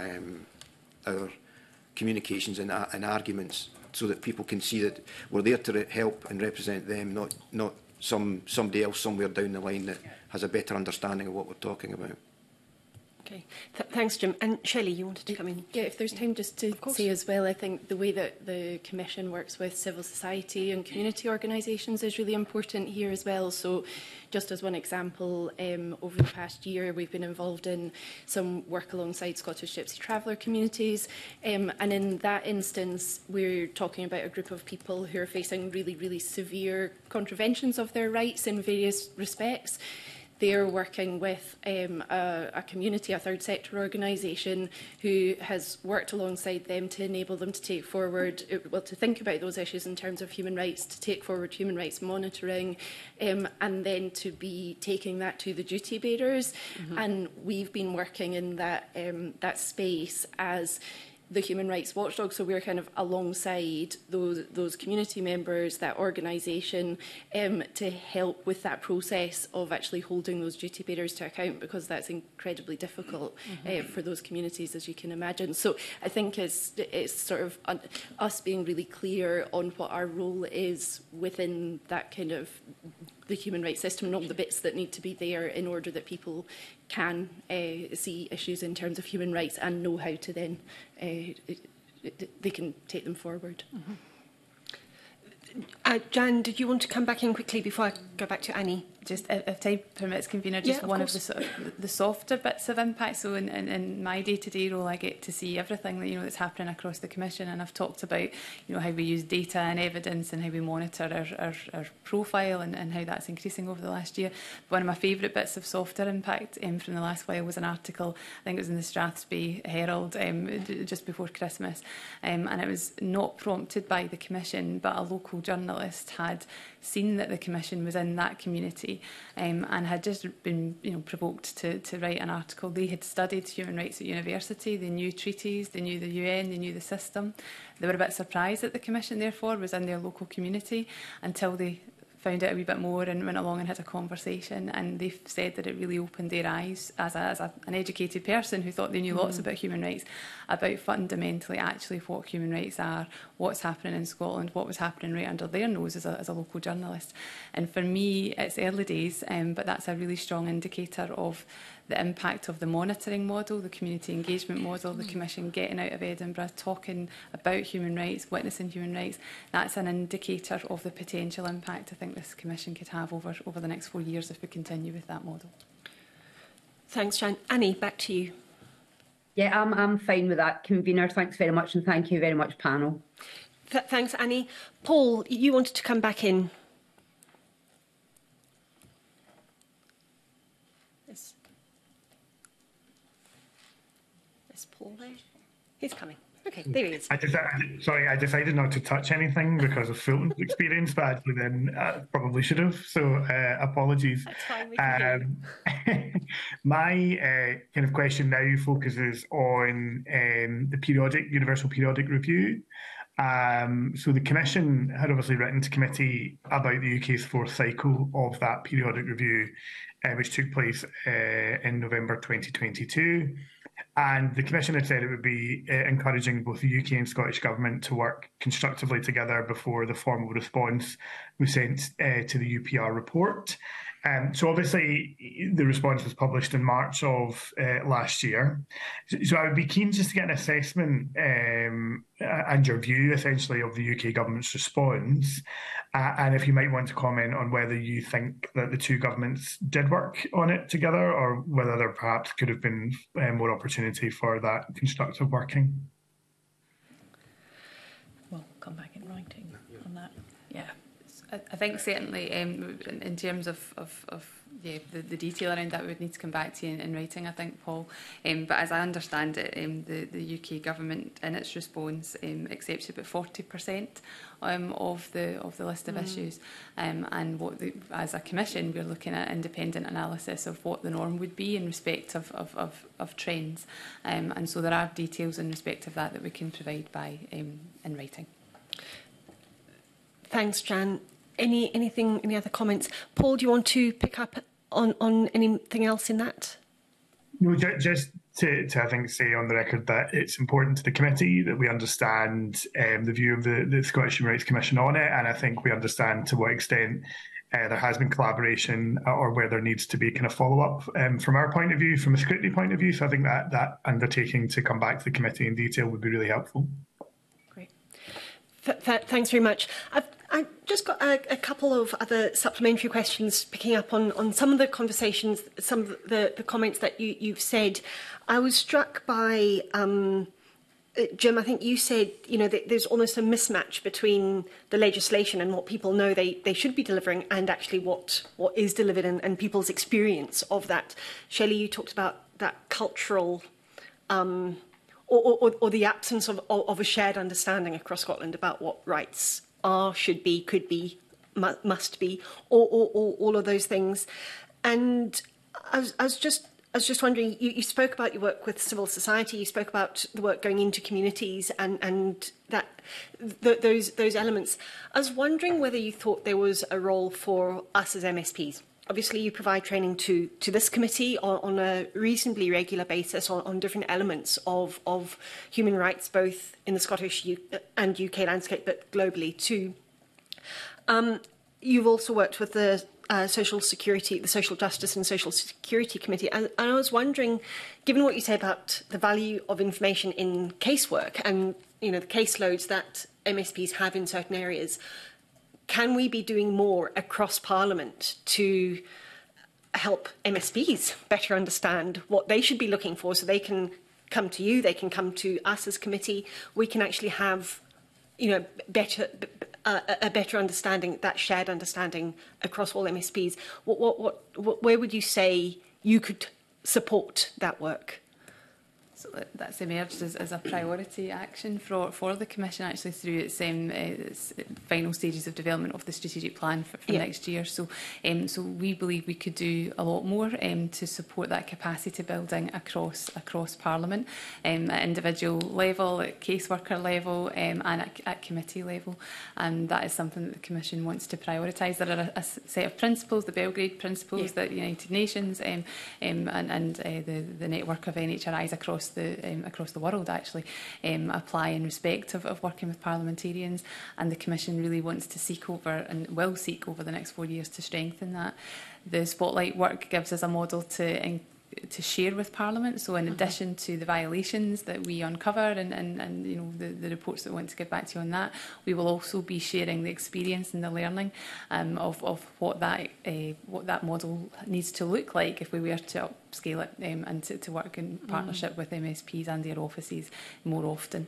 our communications and arguments, so that people can see that we're there to help and represent them, not somebody else somewhere down the line that has a better understanding of what we're talking about. Okay, thanks, Jim. And Shelley, you wanted to come in? Yeah, if there's time, just to say as well, I think the way that the Commission works with civil society and community organisations is really important here as well. So just as one example, over the past year, we've been involved in some work alongside Scottish Gypsy Traveller communities. And in that instance, we're talking about a group of people who are facing really, really severe contraventions of their rights in various respects. They're working with a community, a third sector organisation, who has worked alongside them to enable them to take forward, to think about those issues in terms of human rights, to take forward human rights monitoring, and then to be taking that to the duty bearers. And we've been working in that space as the human rights watchdog, so we're kind of alongside those community members, that organisation, to help with that process of actually holding those duty bearers to account, because that's incredibly difficult for those communities, as you can imagine. So I think it's sort of us being really clear on what our role is within that kind of the human rights system and all the bits that need to be there in order that people can see issues in terms of human rights and know how to then they can take them forward. Mm-hmm. Jan, did you want to come back in quickly before I go back to Annie? Just, if time permits, convener, just one of the softer bits of impact. So in my day-to-day role, I get to see everything that that's happening across the Commission, and I've talked about how we use data and evidence and how we monitor our profile and how that's increasing over the last year. One of my favourite bits of softer impact from the last while was an article, I think it was in the Strathspey Herald just before Christmas, and it was not prompted by the Commission, but a local journalist had seen that the Commission was in that community and had just been provoked to write an article. They had studied human rights at university, they knew treaties, they knew the UN, they knew the system. They were a bit surprised that the Commission therefore was in their local community until they found out a wee bit more and went along and had a conversation, and they've said that it really opened their eyes as an educated person who thought they knew lots about human rights, about fundamentally actually what human rights are, what's happening in Scotland, what was happening right under their nose as a local journalist. And for me, it's early days, but that's a really strong indicator of the impact of the monitoring model, the community engagement model, the Commission getting out of Edinburgh, talking about human rights, witnessing human rights. That's an indicator of the potential impact I think this Commission could have over the next 4 years if we continue with that model. Thanks, Jan. Annie, back to you. Yeah, I'm fine with that, convener. Thanks very much, and thank you very much, panel. Thanks, Annie. Paul, you wanted to come back in. Is Paul there? He's coming. Okay, there he is. I decided not to touch anything because of Fulton's experience, but actually then probably should have. So apologies. That's fine. We can hear you. My kind of question now focuses on the universal periodic review. So the Commission had obviously written to committee about the UK's fourth cycle of that periodic review, which took place in November 2022. And the Commission had said it would be encouraging both the UK and Scottish Government to work constructively together before the formal response was sent to the UPR report. So obviously the response was published in March of last year. So I would be keen just to get an assessment and your view essentially of the UK government's response. And if you might want to comment on whether you think that the two governments did work on it together or whether there perhaps could have been more opportunity for that constructive working. We'll come back in writing on that. Yeah. I think certainly in terms of the detail around that, we would need to come back to you in writing, I think, Paul. But as I understand it, the UK government in its response accepted about 40% of the list of issues, and as a commission we're looking at independent analysis of what the norm would be in respect of trends, and so there are details in respect of that we can provide in writing. Thanks, Jan. Any other comments? Paul, do you want to pick up on anything else in that? No, just to I think say on the record that it's important to the committee that we understand the view of the Scottish Human Rights Commission on it, and I think we understand to what extent there has been collaboration or where there needs to be kind of follow-up from our point of view, from a scrutiny point of view. So I think that undertaking to come back to the committee in detail would be really helpful. Great. Thanks very much. I've just got a couple of other supplementary questions picking up on some of the conversations, some of the comments that you've said. I was struck by, Jim, I think you said, that there's almost a mismatch between the legislation and what people know they should be delivering and actually what is delivered and people's experience of that. Shelley, you talked about that cultural or the absence of a shared understanding across Scotland about what rights are, should be, could be, must be, or all of those things. And I was just wondering, you spoke about your work with civil society, you spoke about the work going into communities and those elements. I was wondering whether you thought there was a role for us as MSPs. Obviously, you provide training to this committee on a reasonably regular basis on different elements of human rights, both in the Scottish and UK landscape, but globally too. You've also worked with the Social Security, the Social Justice and Social Security Committee, and I was wondering, given what you say about the value of information in casework and the caseloads that MSPs have in certain areas, can we be doing more across Parliament to help MSPs better understand what they should be looking for, so they can come to you, they can come to us as committee, we can actually have a better understanding, that shared understanding across all MSPs. Where would you say you could support that work? So that's emerged as a priority action for the Commission, actually, through its final stages of development of the strategic plan for next year. So we believe we could do a lot more to support that capacity building across Parliament, at individual level, at caseworker level, and at committee level. And that is something that the Commission wants to prioritise. There are a set of principles, the Belgrade principles, that the United Nations and the network of NHRIs across the world actually apply in respect of working with parliamentarians, and the Commission really wants to seek over and will seek over the next 4 years to strengthen that. The Spotlight work gives us a model to share with Parliament. So in addition to the violations that we uncover and the reports that we want to give back to you on that, we will also be sharing the experience and the learning of what that model needs to look like if we were to upscale it and to work in partnership with MSPs and their offices more often.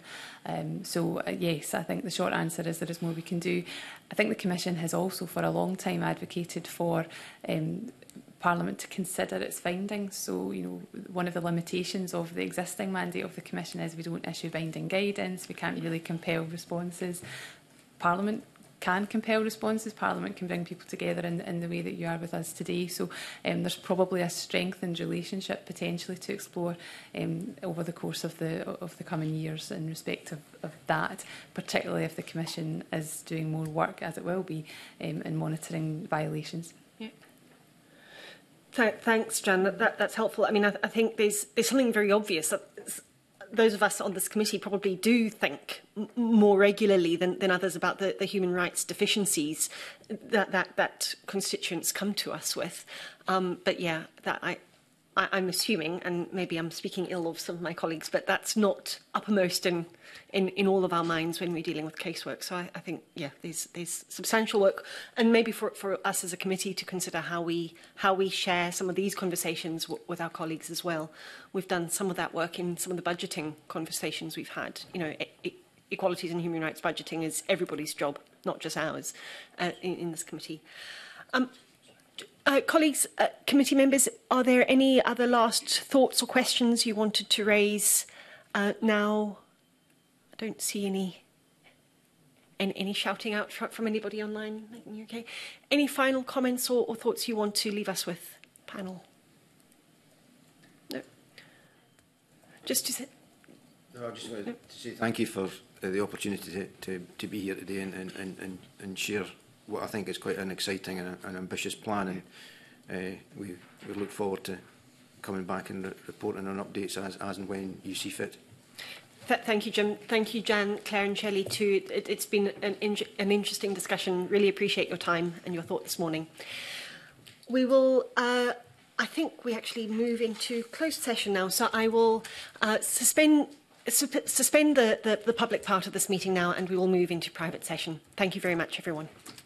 Yes, I think the short answer is there is more we can do. I think the Commission has also for a long time advocated for Parliament to consider its findings. So, one of the limitations of the existing mandate of the Commission is we don't issue binding guidance, we can't really compel responses. Parliament can compel responses, Parliament can bring people together in the way that you are with us today. So there's probably a strengthened relationship potentially to explore over the course of the coming years in respect of that, particularly if the Commission is doing more work, as it will be, in monitoring violations. Thanks, Jan. That's helpful. I mean, I think there's something very obvious that those of us on this committee probably do think more regularly than others about the human rights deficiencies that constituents come to us with. But yeah, I'm assuming, and maybe I'm speaking ill of some of my colleagues, but that's not uppermost in all of our minds when we're dealing with casework. So I think, yeah, there's substantial work, and maybe for us as a committee to consider how we share some of these conversations with our colleagues as well. We've done some of that work in some of the budgeting conversations we've had. Equalities and human rights budgeting is everybody's job, not just ours, in this committee. Colleagues, committee members, are there any other last thoughts or questions you wanted to raise now? I don't see any shouting out from anybody online. Okay. Any final comments or thoughts you want to leave us with, panel? No. Just to say. No, I just wanted to say thank you for the opportunity to be here today and share what I think is quite an exciting and an ambitious plan, and we look forward to coming back and reporting on updates as and when you see fit. Thank you, Jim. Thank you, Jan, Claire and Shelley too. It's been an interesting discussion. Really appreciate your time and your thought this morning. We will, I think we actually move into closed session now, so I will suspend the public part of this meeting now, and we will move into private session. Thank you very much, everyone.